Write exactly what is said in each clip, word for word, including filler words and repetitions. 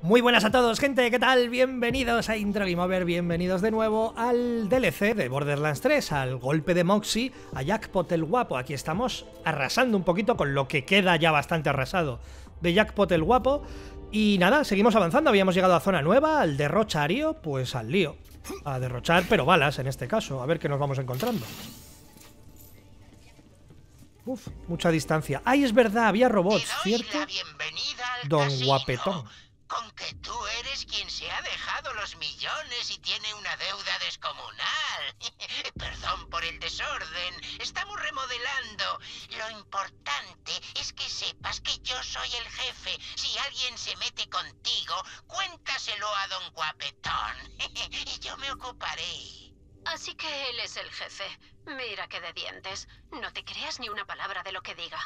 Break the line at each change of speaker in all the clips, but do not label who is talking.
Muy buenas a todos, gente, ¿qué tal? Bienvenidos a Intro Game Over, bienvenidos de nuevo al D L C de Borderlands tres, al golpe de Moxxi, a Jackpot el Guapo. Aquí estamos arrasando un poquito con lo que queda ya bastante arrasado de Jackpot el Guapo. Y nada, seguimos avanzando, habíamos llegado a zona nueva, al derrochario, pues al lío. A derrochar, pero balas en este caso, a ver qué nos vamos encontrando. Uf, mucha distancia. ¡Ay, es verdad! Había robots, ¿cierto? Don Guapetón.
Con que tú eres quien se ha dejado los millones y tiene una deuda descomunal. Perdón por el desorden, estamos remodelando. Lo importante es que sepas que yo soy el jefe. Si alguien se mete contigo, cuéntaselo a Don Guapetón. Y yo me ocuparé.
Así que él es el jefe. Mira qué de dientes. No te creas ni una palabra de lo que diga.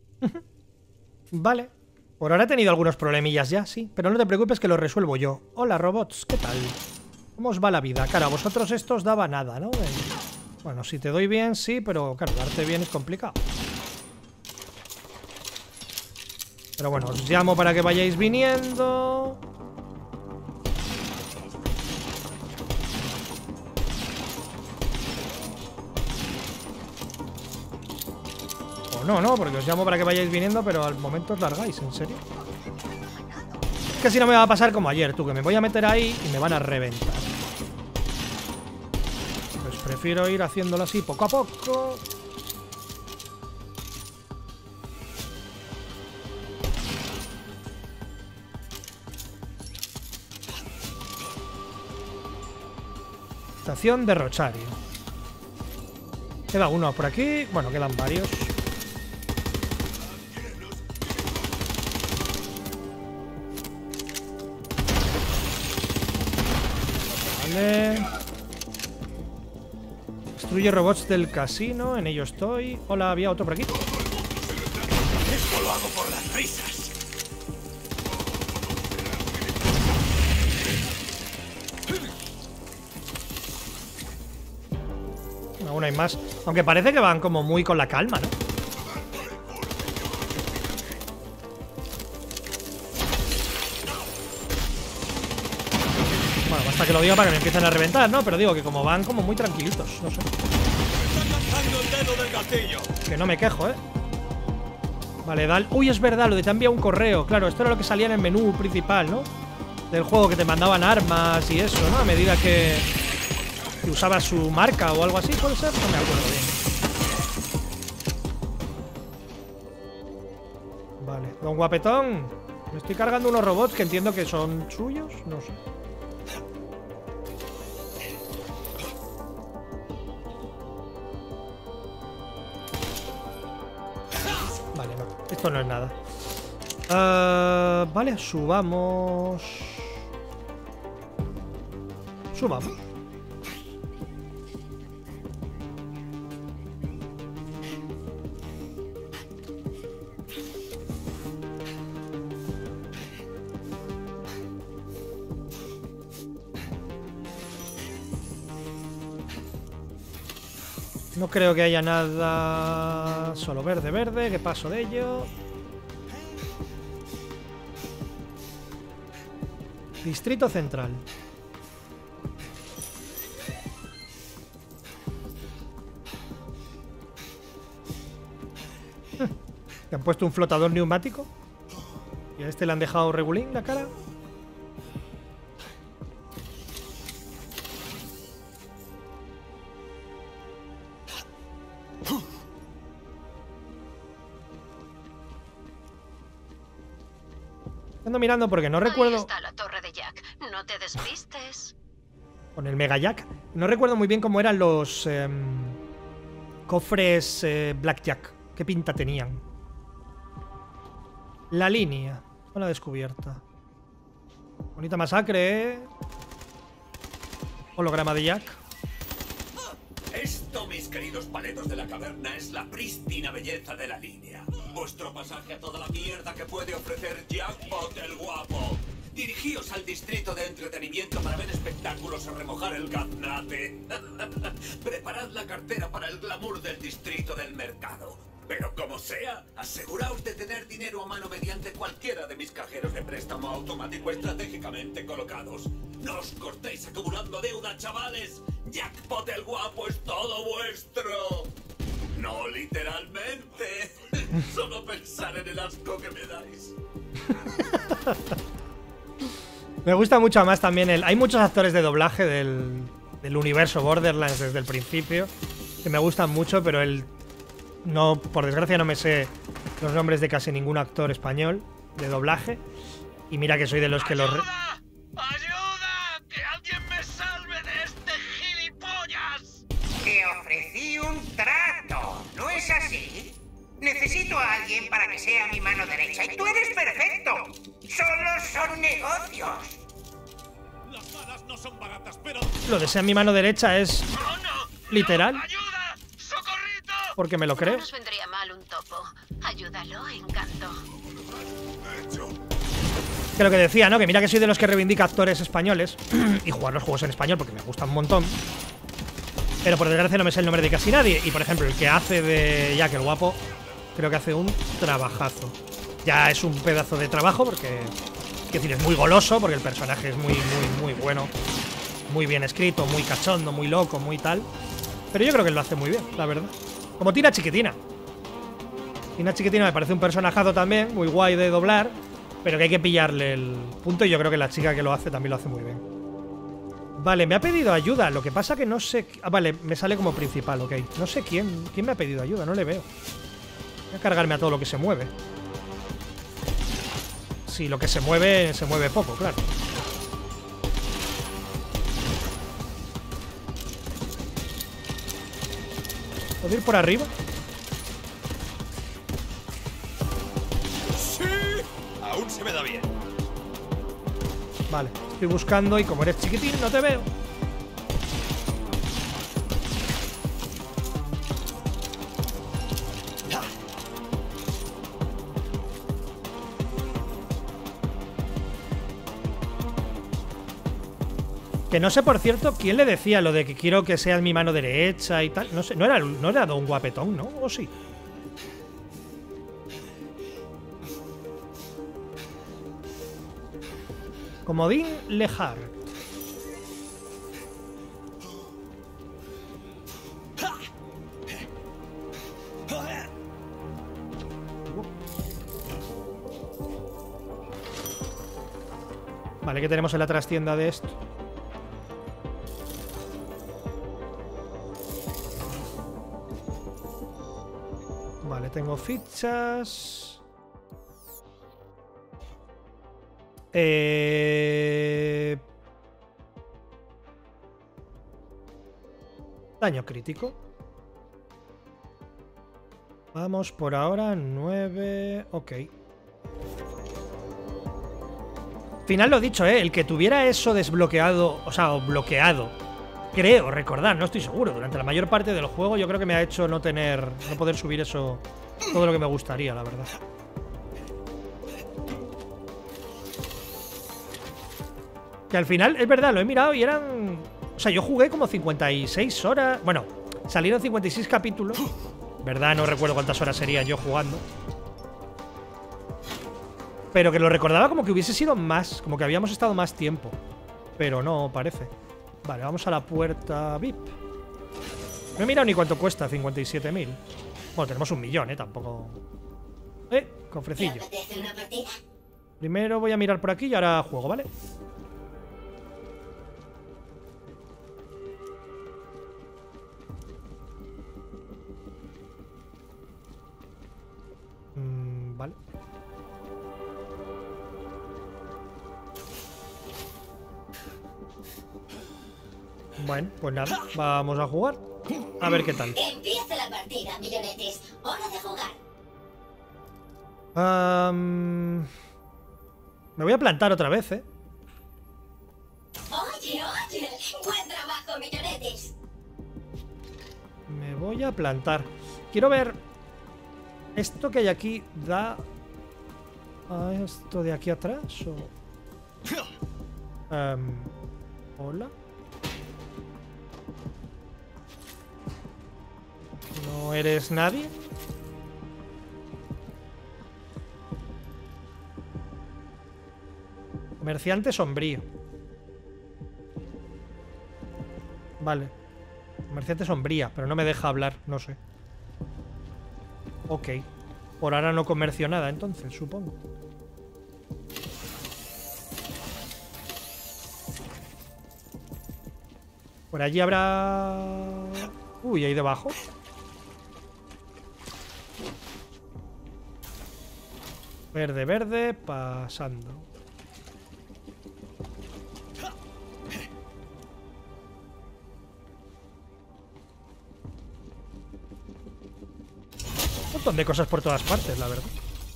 Vale. Por ahora he tenido algunos problemillas ya, sí. Pero no te preocupes que los resuelvo yo. Hola, robots, ¿qué tal? ¿Cómo os va la vida? Claro, a vosotros esto os daba nada, ¿no? Eh, bueno, si te doy bien, sí, pero claro, darte bien es complicado. Pero bueno, os llamo para que vayáis viniendo. No, no, porque os llamo para que vayáis viniendo, pero al momento os largáis, ¿en serio? Es que si no me va a pasar como ayer, tú, que me voy a meter ahí y me van a reventar. Pues prefiero ir haciéndolo así poco a poco. Estación derrochario. Queda uno por aquí. Bueno, quedan varios. Destruye robots del casino, en ello estoy. Hola, había otro por aquí.
Esto lo hago por las risas.
Aún hay más. Aunque parece que van como muy con la calma, ¿no? Hasta que lo diga para que me empiecen a reventar, ¿no? Pero digo que como van como muy tranquilitos, no sé. Que no me quejo, ¿eh? Vale, dale. Uy, es verdad, lo de te envía un correo. Claro, esto era lo que salía en el menú principal, ¿no? Del juego, que te mandaban armas y eso, ¿no? A medida que, que usabas su marca o algo así, ¿puede ser? No me acuerdo bien. Vale, Don Guapetón. Me estoy cargando unos robots que entiendo que son suyos, no sé. Vale, no, esto no es nada. Uh, vale, subamos. Subamos. No creo que haya nada. Solo verde, verde. ¿Qué paso de ello? Distrito Central. ¿Te han puesto un flotador neumático? ¿Y a este le han dejado regulín la cara? Ando mirando porque no recuerdo.
Ahí está la torre de Jack. No te despistes.
Con el Mega Jack. No recuerdo muy bien cómo eran los eh, cofres eh, Blackjack. ¿Qué pinta tenían? La línea. Zona descubierta. Bonita masacre, ¿eh? Holograma de Jack.
Esto, mis queridos paletos de la caverna, es la prístina belleza de la línea. Vuestro pasaje a toda la mierda que puede ofrecer Jackpot el Guapo. Dirigíos al distrito de entretenimiento para ver espectáculos o remojar el gaznate. Preparad la cartera para el glamour del distrito del mercado. Pero como sea, aseguraos de tener dinero a mano mediante cualquiera de mis cajeros de préstamo automático estratégicamente colocados. No os cortéis acumulando deuda, chavales. Jackpot el Guapo es todo vuestro. No literalmente. Solo pensar en el asco que me dais.
Me gusta mucho más también el... Hay muchos actores de doblaje del, del universo Borderlands desde el principio que me gustan mucho, pero el... No, por desgracia no me sé los nombres de casi ningún actor español de doblaje. Y mira que soy de los que los... Re...
¡Ayuda! ¡Ayuda! ¡Que alguien me salve de este gilipollas! Te ofrecí un trato, ¿no es así? Necesito a alguien para que sea mi mano derecha y tú eres perfecto. Solo son negocios.
Las balas no son baratas, pero...
Lo de ser mi mano derecha es...
¡Oh, no!
literal.
¡No! ¡Ayuda! ¡Socorrito!
Porque me lo creo.
No nos vendría mal un topo. Ayúdalo, encanto.
Que lo que decía, ¿no? Que mira que soy de los que reivindica actores españoles y jugar los juegos en español porque me gustan un montón. Pero por desgracia no me sé el nombre de casi nadie. Y por ejemplo, el que hace de Jack el Guapo, creo que hace un trabajazo. Ya es un pedazo de trabajo porque, quiero decir, es muy goloso porque el personaje es muy, muy, muy bueno. Muy bien escrito, muy cachondo, muy loco, muy tal. Pero yo creo que lo hace muy bien, la verdad. Como Tina Chiquitina. Tina Chiquitina me parece un personajazo también, muy guay de doblar, pero que hay que pillarle el punto y yo creo que la chica que lo hace también lo hace muy bien. Vale, me ha pedido ayuda, lo que pasa que no sé... Ah, vale, me sale como principal, ok. No sé quién, quién me ha pedido ayuda, no le veo. Voy a cargarme a todo lo que se mueve. Sí, lo que se mueve, se mueve poco, claro. ¿Puedo ir por arriba?
¡Sí! Aún se me da bien.
Vale, estoy buscando y como eres chiquitín no te veo. Que no sé, por cierto, quién le decía lo de que quiero que seas mi mano derecha y tal. No sé, no era, no era Don Guapetón, ¿no? ¿O sí? Comodín Lehart. Vale, ¿qué tenemos en la trastienda de esto? Vale, tengo fichas. Eh... Daño crítico. Vamos por ahora, nueve... Ok. Final lo dicho, ¿eh? El que tuviera eso desbloqueado, o sea, o bloqueado, creo recordar, no estoy seguro, durante la mayor parte del juego yo creo que me ha hecho no tener, no poder subir eso, todo lo que me gustaría, la verdad. Que al final, es verdad, lo he mirado y eran... O sea, yo jugué como cincuenta y seis horas... Bueno, salieron cincuenta y seis capítulos. ¿Verdad? No recuerdo cuántas horas serían yo jugando. Pero que lo recordaba como que hubiese sido más, como que habíamos estado más tiempo. Pero no, parece. Vale, vamos a la puerta V I P. No he mirado ni cuánto cuesta, cincuenta y siete mil. Bueno, tenemos un millón, ¿eh? Tampoco... Eh, cofrecillo. Primero voy a mirar por aquí y ahora juego, ¿vale? Mm, vale. Bueno, pues nada, vamos a jugar. A ver qué tal.
Empieza la partida, millonetes. Hora de jugar.
Um, me voy a plantar otra vez, ¿eh?
Oye, oye. Buen trabajo, millonetes.
Me voy a plantar. Quiero ver... ¿Esto que hay aquí da a esto de aquí atrás? O... Um, ¿Hola? ¿No eres nadie? Comerciante sombrío. Vale. Comerciante sombría, pero no me deja hablar, no sé. Ok. Por ahora no comercio nada, entonces, supongo. Por allí habrá... Uy, ahí debajo. Verde, verde, pasando. Un montón de cosas por todas partes, la verdad.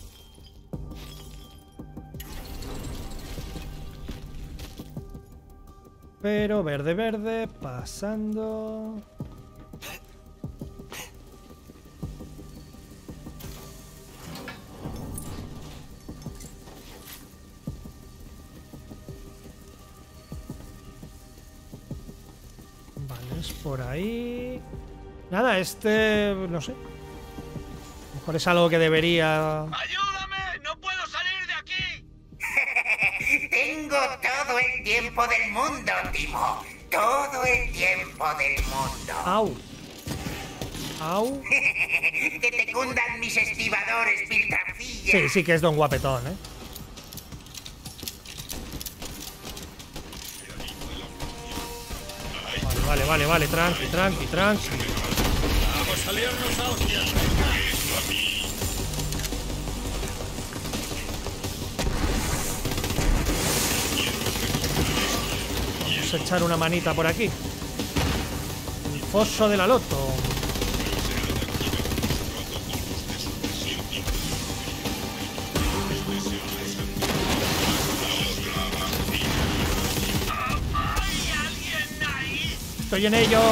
Pero verde, verde, pasando. Vale, es por ahí. Nada, este... no sé. A lo mejor es algo que debería...
¡Ayúdame! ¡No puedo salir de aquí! Tengo todo el tiempo del mundo, Timo. Todo el tiempo del mundo.
Au. Au.
Que te cundan mis estibadores, piltrafillas.
Sí, sí que es don guapetón, ¿eh? Vale, vale, vale, tranqui, tranqui, tranqui.
Vamos a liarnos a hostias.
Vamos a echar una manita por aquí. El foso de la loto. Estoy en ello.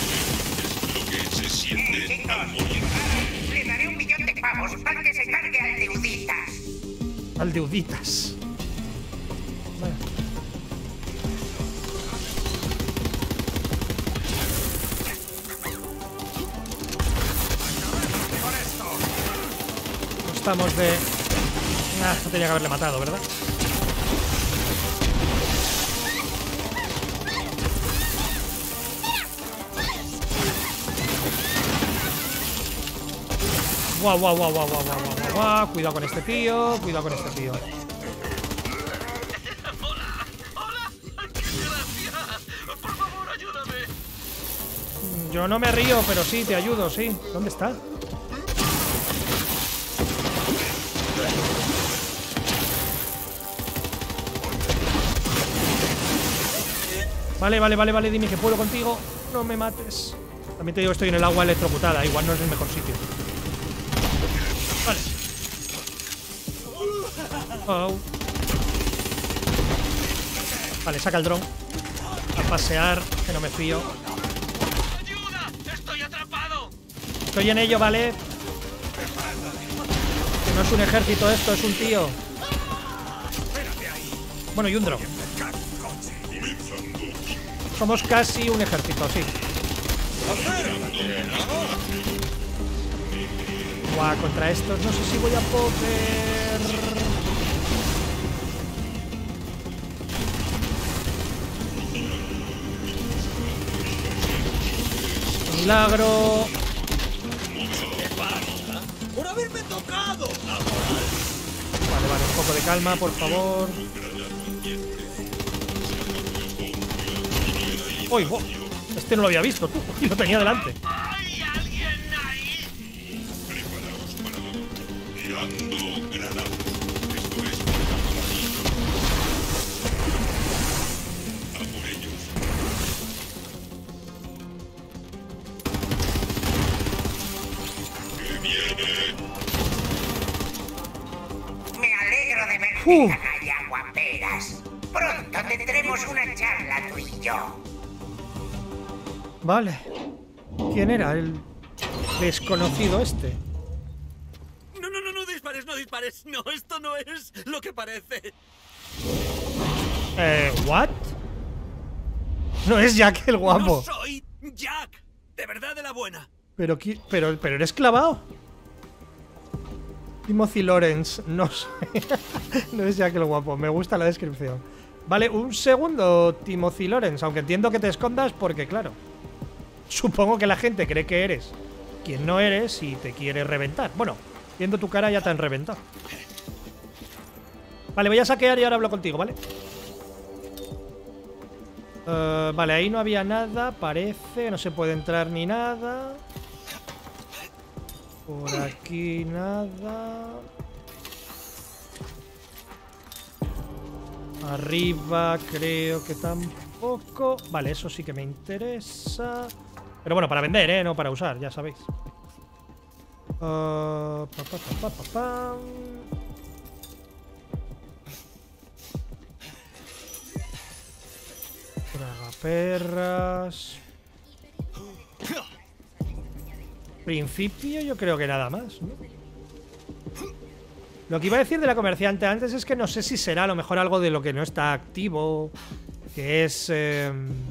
Le daré un millón de pavos para que se cargue al deuditas.
Al deuditas. Vale. No estamos de... Ah, no tenía que haberle matado, ¿verdad? Guau, guau, guau, guau, guau, guau, guau, guau. Cuidado con este tío, cuidado con este tío.
¡Hola! ¡Hola! ¡Qué gracia! ¡Por favor, ayúdame!
Yo no me río, pero sí, te ayudo, sí. ¿Dónde está? Vale, vale, vale, vale, dime que puedo contigo. No me mates. También te digo que estoy en el agua electrocutada. Igual no es el mejor sitio. Vale. Oh. Vale, saca el dron. A pasear, que no me fío.
¡Ayuda! ¡Estoy atrapado!
Estoy en ello, ¿vale? Que no es un ejército esto, es un tío. Bueno, y un dron. Somos casi un ejército, sí. Guau, contra estos no sé si voy a poder... Milagro.
¡Por haberme tocado!
Vale, vale, un poco de calma, por favor. ¡Uy! Wow. Este no lo había visto, tú. Y lo tenía delante.
¿Hay alguien ahí?
Me alegro de ver
Uh.
que hay aguaperas. Pronto tendremos una charla tú y yo.
Vale. ¿Quién era el desconocido este?
No, no, no, no dispares, no dispares. No, esto no es lo que parece.
Eh, ¿what? No es Jack el guapo.
No soy Jack. De verdad, de la buena.
Pero, qui- pero, pero eres clavado. Timothy Lawrence, no sé. No es Jack el Guapo, me gusta la descripción. Vale, un segundo, Timothy Lawrence, aunque entiendo que te escondas porque, claro, supongo que la gente cree que eres quien no eres y te quiere reventar. Bueno, viendo tu cara ya te han reventado. Vale, voy a saquear y ahora hablo contigo, ¿vale? Uh, vale, ahí no había nada, parece. No se puede entrar ni nada. Por aquí nada. Arriba creo que tampoco. Vale, eso sí que me interesa. Pero bueno, para vender, ¿eh? No para usar, ya sabéis. Uh, pa, pa, pa, pa, pa, pa. Tragaperras. Principio yo creo que nada más, ¿no? Lo que iba a decir de la comerciante antes es que no sé si será a lo mejor algo de lo que no está activo, que es... Eh,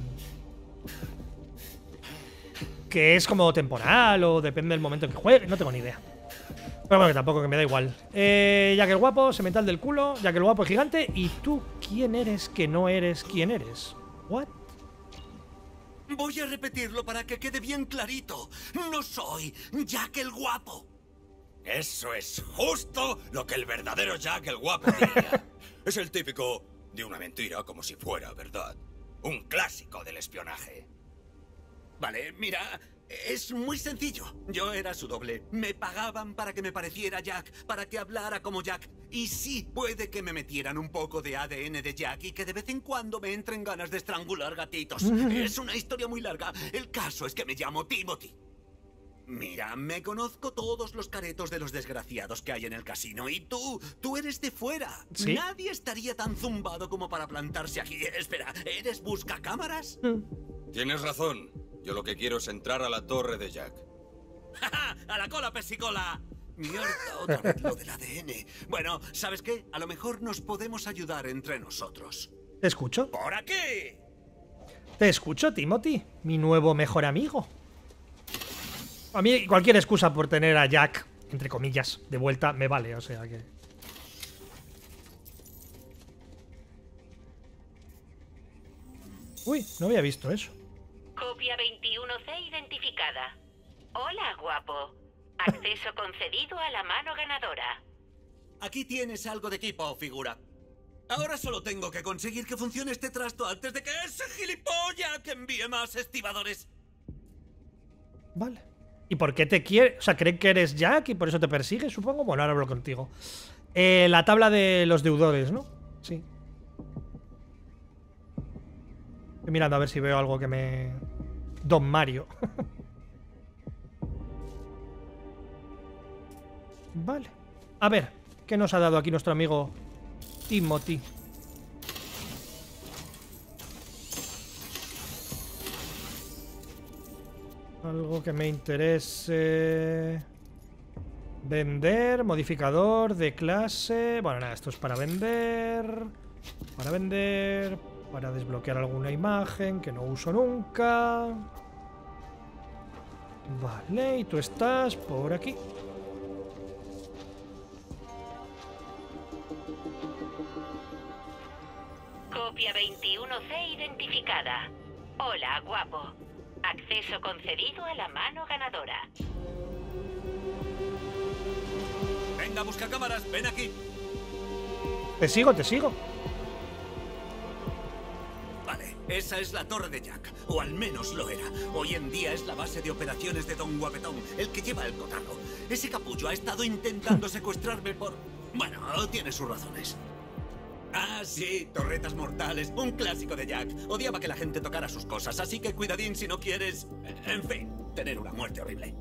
que es como temporal o depende del momento en que juegue, no tengo ni idea. Pero bueno, que tampoco, que me da igual. Eh, Jack el Guapo, semental del culo, Jack el Guapo gigante. ¿Y tú quién eres que no eres quién eres? ¿What?
Voy a repetirlo para que quede bien clarito. No soy Jack el Guapo. Eso es justo lo que el verdadero Jack el Guapo diría. Es el típico de una mentira como si fuera verdad. Un clásico del espionaje. Vale, mira, es muy sencillo. Yo era su doble. Me pagaban para que me pareciera Jack, para que hablara como Jack. Y sí, puede que me metieran un poco de A D N de Jack y que de vez en cuando me entren ganas de estrangular gatitos. Es una historia muy larga. El caso es que me llamo Timothy. Mira, me conozco todos los caretos de los desgraciados que hay en el casino. Y tú, tú eres de fuera.
¿Sí?
Nadie estaría tan zumbado como para plantarse aquí. Espera, ¿eres buscacámaras?
Tienes razón. Yo lo que quiero es entrar a la torre de Jack.
¡Ja, ja! ¡A la cola, pesicola! Mierda, otra vez lo del A D N. Bueno, ¿sabes qué? A lo mejor nos podemos ayudar entre nosotros.
¿Te escucho?
¿Por aquí?
Te escucho, Timothy, mi nuevo mejor amigo. A mí cualquier excusa por tener a Jack, entre comillas, de vuelta me vale, o sea que... Uy, no había visto eso.
Copia veintiuno C identificada. Hola, guapo. Acceso concedido a la mano ganadora.
Aquí tienes algo de equipo, figura. Ahora solo tengo que conseguir que funcione este trasto antes de que ese gilipollas que envíe más estibadores.
Vale. ¿Y por qué te quiere? O sea, ¿creen que eres Jack y por eso te persigue, supongo? Bueno, ahora hablo contigo. Eh, la tabla de los deudores, ¿no? Sí. Estoy mirando a ver si veo algo que me... Don Mario. Vale. A ver, ¿qué nos ha dado aquí nuestro amigo Timothy? Algo que me interese... Vender, modificador de clase... Bueno, nada, esto es para vender... Para vender... Para desbloquear alguna imagen que no uso nunca... Vale, y tú estás por aquí.
Copia veintiuno C identificada. Hola, guapo. Acceso concedido a la mano ganadora.
Venga, busca cámaras, ven aquí.
Te sigo, te sigo.
Vale, esa es la torre de Jack, o al menos lo era. Hoy en día es la base de operaciones de Don Guapetón, el que lleva el cotarro. Ese capullo ha estado intentando secuestrarme por... Bueno, tiene sus razones. Ah, sí, torretas mortales, un clásico de Jack. Odiaba que la gente tocara sus cosas, así que cuidadín si no quieres... En fin, tener una muerte horrible.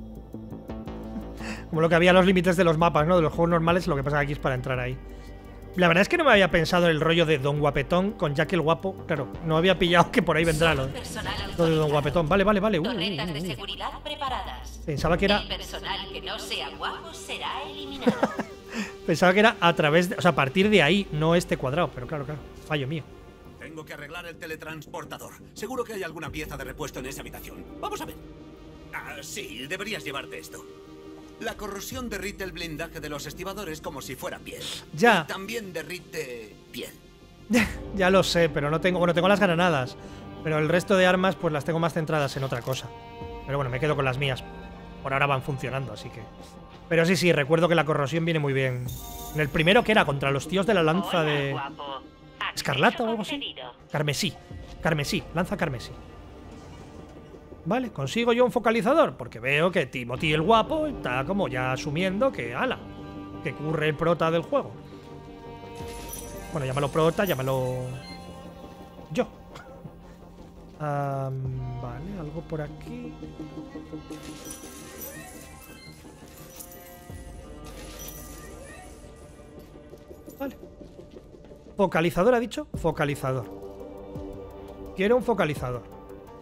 Como lo que había los límites de los mapas, ¿no? De los juegos normales, lo que pasa aquí es para entrar ahí. La verdad es que no me había pensado en el rollo de Don Guapetón con Jack el Guapo. Claro, no había pillado que por ahí vendrá lo, lo de Don Guapetón. Vale, vale, vale. Uh,
Torretas
uh, uh,
de
uh.
seguridad preparadas.
Pensaba que era...
El personal que no sea guapo será eliminado.
Pensaba que era a través de... O sea, a partir de ahí, no este cuadrado. Pero claro, claro. Fallo mío.
Tengo que arreglar el teletransportador. Seguro que hay alguna pieza de repuesto en esa habitación. Vamos a ver. Ah, sí, deberías llevarte esto. La corrosión derrite el blindaje de los estibadores como si fuera piel.
Ya.
Y también derrite piel.
Ya lo sé, pero no tengo... Bueno, tengo las granadas, pero el resto de armas pues las tengo más centradas en otra cosa. Pero bueno, me quedo con las mías. Por ahora van funcionando, así que... Pero sí, sí, recuerdo que la corrosión viene muy bien. En el primero que era contra los tíos de la lanza
Hola,
de...
guapo.
¿Escarlata o algo así?
Concedido.
Carmesí. Carmesí, lanza carmesí. Vale, consigo yo un focalizador, porque veo que Timothy el guapo está como ya asumiendo que, ala, que curre el prota del juego. Bueno, llámalo prota, llámalo... yo. Um, vale, algo por aquí. Vale. Focalizador, ha dicho. Focalizador. Quiero un focalizador.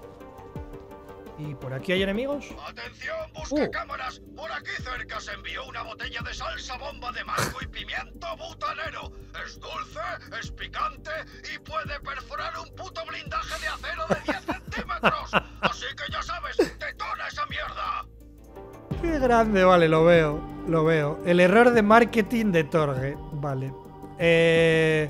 ¿Y por aquí hay enemigos?
¡Atención, busca
Uh.
cámaras! Por aquí cerca se envió una botella de salsa bomba de mango y pimiento butanero. Es dulce, es picante y puede perforar un puto blindaje de acero de diez centímetros. Así que ya sabes, detona esa mierda.
Qué grande, vale, lo veo. Lo veo. El error de marketing de Torgue. Vale. Eh...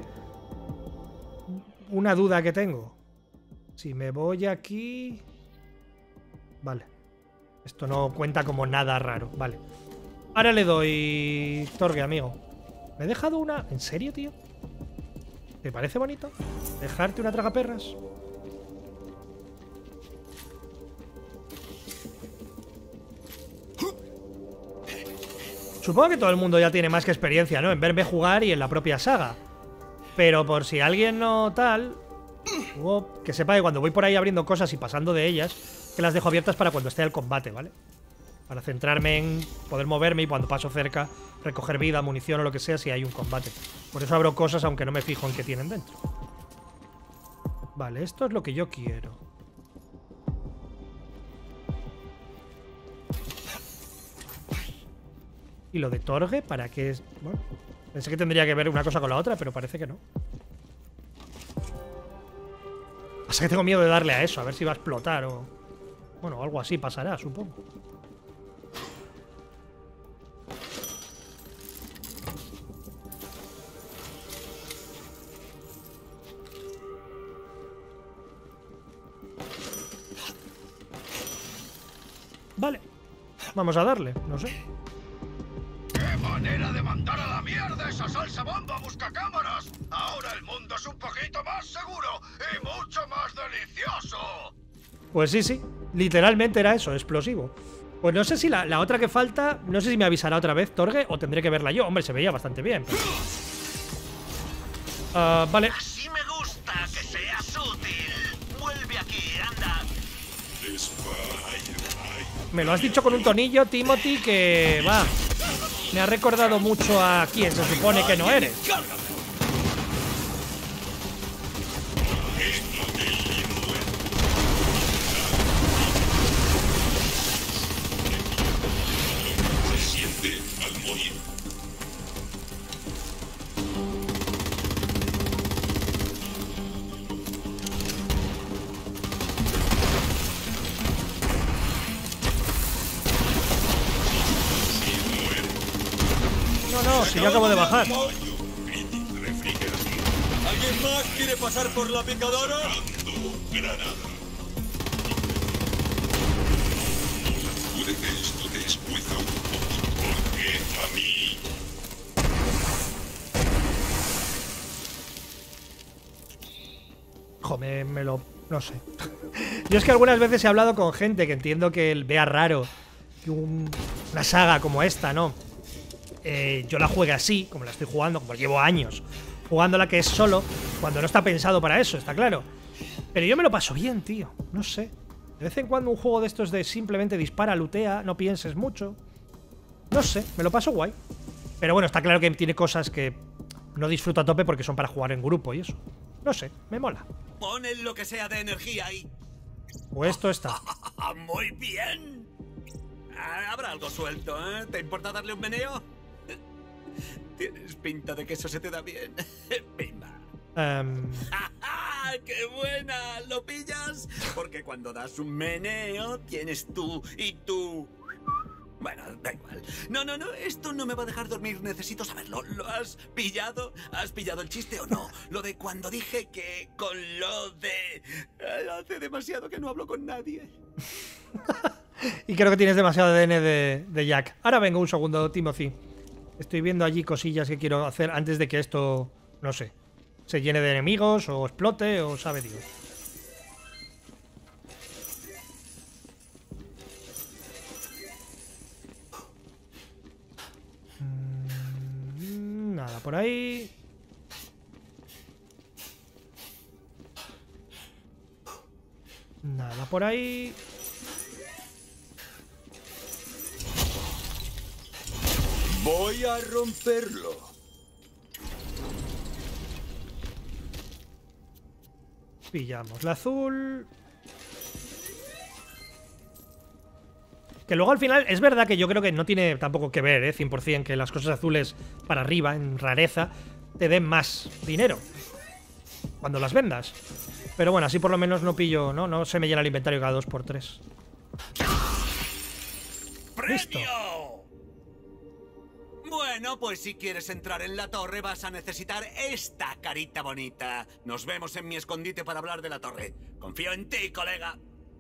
Una duda que tengo. Si me voy aquí... Vale. Esto no cuenta como nada raro. Vale. Ahora le doy... Torgue, amigo. ¿Me he dejado una...? ¿En serio, tío? ¿Te parece bonito? ¿Dejarte una tragaperras? Supongo que todo el mundo ya tiene más que experiencia, ¿no? En verme jugar y en la propia saga. Pero por si alguien no tal... Oh, que sepa que cuando voy por ahí abriendo cosas y pasando de ellas, que las dejo abiertas para cuando esté el combate, ¿vale? Para centrarme en poder moverme y cuando paso cerca recoger vida, munición o lo que sea si hay un combate. Por eso abro cosas aunque no me fijo en qué tienen dentro. Vale, esto es lo que yo quiero. ¿Y lo de Torgue? ¿Para qué es? Bueno, pensé que tendría que ver una cosa con la otra, pero parece que no. Pasa que tengo miedo de darle a eso, a ver si va a explotar o... Bueno, algo así pasará, supongo. Vale. Vamos a darle, no sé.
¡Qué manera de mandar a la mierda esa salsa bomba buscacámaras! Ahora el mundo es un poquito más seguro y mucho más delicioso.
Pues sí, sí. Literalmente era eso, explosivo. Pues no sé si la, la otra que falta... No sé si me avisará otra vez Torgue o tendré que verla yo. Hombre, se veía bastante bien. Pero... Uh, vale.
Así me gusta que seas útil. Vuelve aquí, anda.
Me lo has dicho con un tonillo, Timothy, que... Va. Me ha recordado mucho a quien se supone que no eres. No, no, si yo acabo de bajar.
¿Alguien más quiere pasar por la picadora?
Puede que esto te escueza un poco, porque a mí...
Joder, me lo... no sé. Yo es que algunas veces he hablado con gente que entiendo que vea raro que un- una saga como esta, ¿no? Eh, yo la juegue así, como la estoy jugando, como llevo años jugándola, que es solo, cuando no está pensado para eso, está claro. Pero yo me lo paso bien, tío. No sé. De vez en cuando un juego de estos de simplemente dispara, lutea, no pienses mucho. No sé, me lo paso guay. Pero bueno, está claro que tiene cosas que no disfruto a tope porque son para jugar en grupo y eso. No sé, me mola.
Pon en lo que sea de energía ahí.
O esto está.
Muy bien. Ah, habrá algo suelto, ¿eh? ¿Te importa darle un meneo? Tienes pinta de que eso se te da bien. Pimba.
Um,
¡Qué buena! ¿Lo pillas? Porque cuando das un meneo, tienes tú y tú Bueno, da igual. No, no, no, esto no me va a dejar dormir. Necesito saberlo. ¿Lo has pillado? ¿Has pillado el chiste o no? Lo de cuando dije que con lo de... Hace demasiado que no hablo con nadie.
Y creo que tienes demasiado A D N de, de Jack. Ahora vengo un segundo, Timothy. Estoy viendo allí cosillas que quiero hacer antes de que esto, no sé, se llene de enemigos o explote o sabe Dios. Mm, nada por ahí. Nada por ahí.
Voy a romperlo.
Pillamos la azul. Que luego al final, es verdad que yo creo que no tiene tampoco que ver, ¿eh? cien por cien que las cosas azules para arriba, en rareza, te den más dinero cuando las vendas. Pero bueno, así por lo menos no pillo, ¿no? No se me llena el inventario cada dos por tres. Listo.
Bueno, pues si quieres entrar en la torre vas a necesitar esta carita bonita. Nos vemos en mi escondite para hablar de la torre. Confío en ti, colega.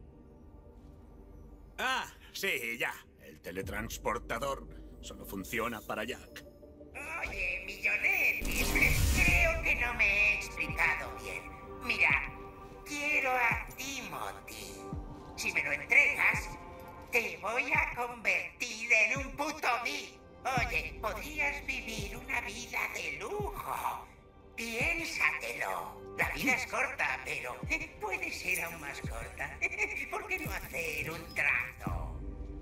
Ah, sí, ya. El teletransportador solo funciona para Jack.
Oye, Millonetis, creo que no me he explicado bien. Mira, quiero a Timothy. Si me lo entregas, te voy a convertir en un puto mí. Oye, podrías vivir una vida de lujo. Piénsatelo. La vida es corta, pero puede ser aún más corta. ¿Por qué no hacer un trato?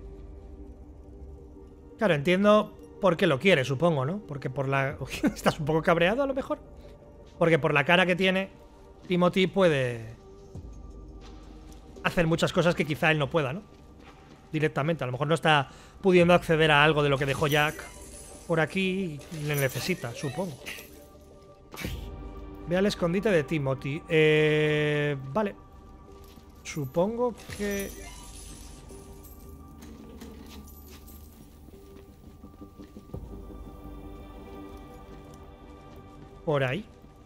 Claro, entiendo por qué lo quiere, supongo, ¿no? Porque por la... ¿Estás un poco cabreado a lo mejor? Porque por la cara que tiene, Timothy puede hacer muchas cosas que quizá él no pueda, ¿no? Directamente, a lo mejor no está pudiendo acceder a algo de lo que dejó Jack por aquí y le necesita, supongo. Ve al escondite de Timothy. Eh, vale. Supongo que... por ahí.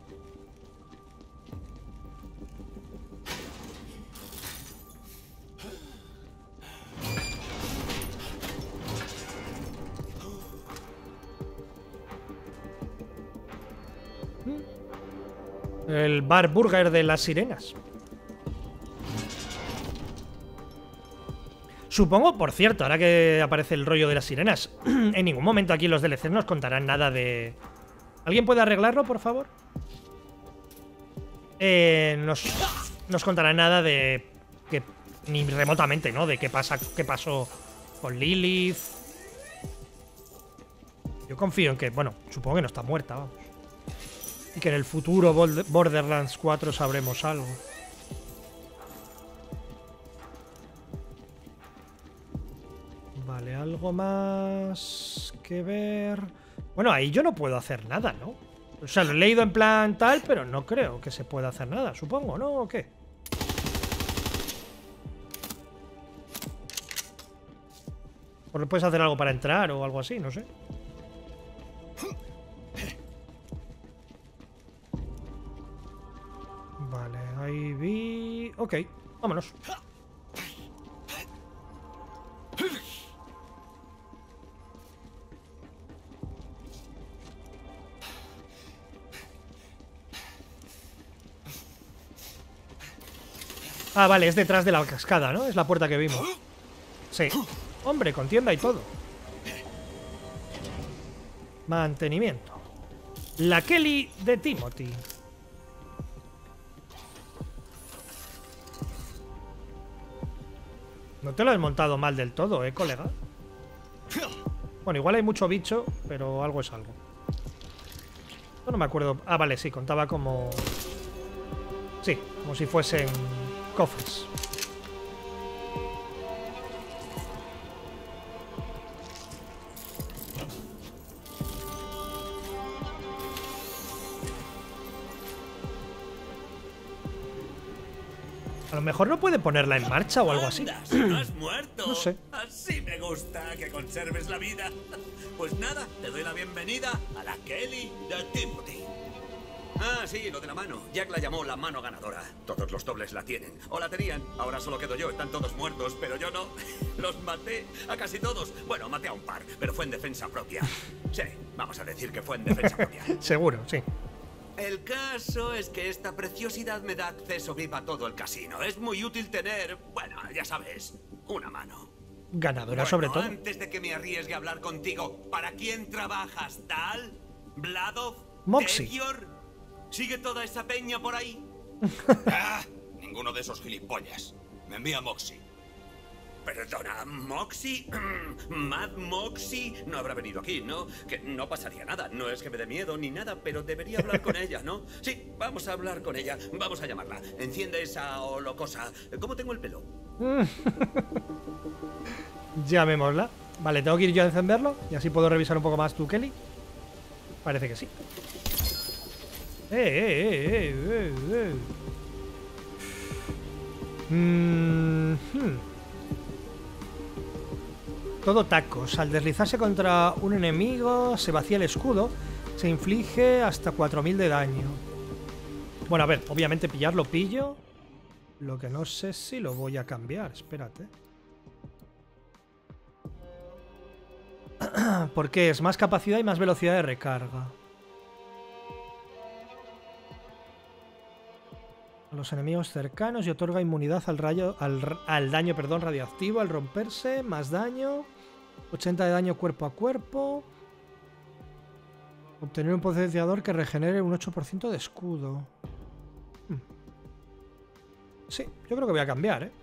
El bar burger de las sirenas. Supongo, por cierto, ahora que aparece el rollo de las sirenas, en ningún momento aquí los D L Cs nos contarán nada de... ¿Alguien puede arreglarlo, por favor? Eh, nos, nos contarán nada de... que ni remotamente, ¿no? De qué pasa, qué pasó con Lilith. Yo confío en que... Bueno, supongo que no está muerta, vamos. Y que en el futuro Borderlands cuatro sabremos algo. Vale, algo más que ver. Bueno, ahí yo no puedo hacer nada, ¿no? O sea, lo he leído en plan tal, pero no creo que se pueda hacer nada, supongo, ¿no? ¿O qué? ¿O puedes hacer algo para entrar o algo así? No sé. Vale, ahí vi... Ok, vámonos. Ah, vale, es detrás de la cascada, ¿no? Es la puerta que vimos. Sí. Hombre, con tienda y todo. Mantenimiento. La Kelly de Timothy. No te lo has montado mal del todo, ¿eh, colega? Bueno, igual hay mucho bicho, pero algo es algo. No, no me acuerdo. Ah, vale, sí, contaba como... Sí, como si fuesen cofres. A lo mejor no puede ponerla en marcha o algo así.
Anda, si no has muerto.
No sé.
Así me gusta que conserves la vida. Pues nada, te doy la bienvenida a la Kelly de Timothy. Ah, sí, lo de la mano. Jack la llamó la mano ganadora. Todos los dobles la tienen. O la tenían. Ahora solo quedo yo. Están todos muertos, pero yo no. Los maté a casi todos. Bueno, maté a un par, pero fue en defensa propia. Sí, vamos a decir que fue en defensa propia.
Seguro, sí.
El caso es que esta preciosidad me da acceso V I P a todo el casino. Es muy útil tener, bueno, ya sabes, una mano.
Ganadora
Bueno,
sobre todo.
Antes de que me arriesgue a hablar contigo, ¿para quién trabajas? ¿Tal? ¿Vladov?
Moxie.
¿Tevior? ¿Sigue toda esa peña por ahí?
Ah, ninguno de esos gilipollas. Me envía Moxie.
Perdona, ¿Moxie? ¿Mad Moxie? No habrá venido aquí, ¿no? Que no pasaría nada. No es que me dé miedo ni nada, pero debería hablar con ella, ¿no? Sí, vamos a hablar con ella. Vamos a llamarla. Enciende esa holocosa. ¿Cómo tengo el pelo?
Llamémosla. Vale, tengo que ir yo a encenderlo y así puedo revisar un poco más tu Kelly. Parece que sí. Eh, eh, eh, eh, eh. Mm -hmm. Todo tacos. Al deslizarse contra un enemigo se vacía el escudo. Se inflige hasta cuatro mil de daño. Bueno, a ver, obviamente pillarlo pillo. Lo que no sé si lo voy a cambiar. Espérate. Porque es más capacidad y más velocidad de recarga. A los enemigos cercanos y otorga inmunidad al rayo al, al daño, perdón, radioactivo al romperse, más daño, ochenta de daño cuerpo a cuerpo. Obtener un potenciador que regenere un ocho por ciento de escudo. Hmm. Sí, yo creo que voy a cambiar, ¿eh?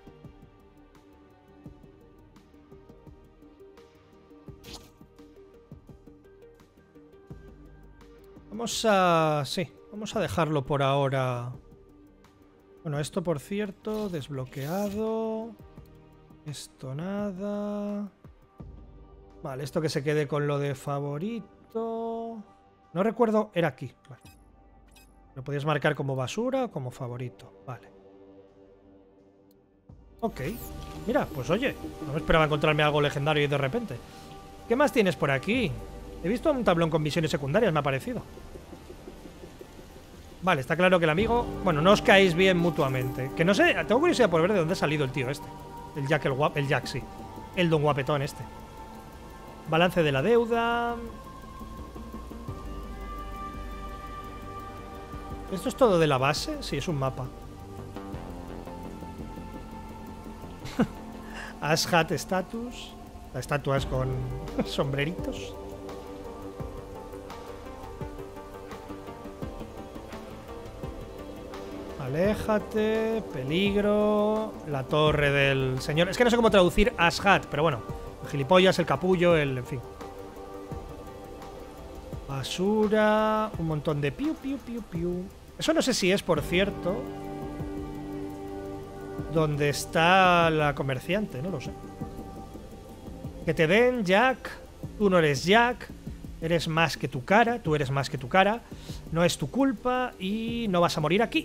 Vamos a... sí, vamos a dejarlo por ahora. Bueno, esto por cierto, desbloqueado. Esto nada. Vale, esto que se quede con lo de favorito. No recuerdo, era aquí. Vale. Lo podías marcar como basura o como favorito. Vale. Ok. Mira, pues oye, no me esperaba encontrarme algo legendario y de repente. ¿Qué más tienes por aquí? He visto un tablón con misiones secundarias, me ha parecido. Vale, está claro que el amigo... Bueno, no os caéis bien mutuamente. Que no sé, tengo curiosidad por ver de dónde ha salido el tío este. El Jack, el guap... El Jack, sí. El don guapetón este. Balance de la deuda... ¿Esto es todo de la base? Sí, es un mapa. Ashat Status. La estatua es con sombreritos. Aléjate, peligro, la torre del señor... Es que no sé cómo traducir Ashat, pero bueno. El gilipollas, el capullo, el... en fin. Basura, un montón de piu, piu, piu, piu. Eso no sé si es, por cierto, donde está la comerciante, no lo sé. Que te den, Jack. Tú no eres Jack. Eres más que tu cara, tú eres más que tu cara. No es tu culpa y no vas a morir aquí.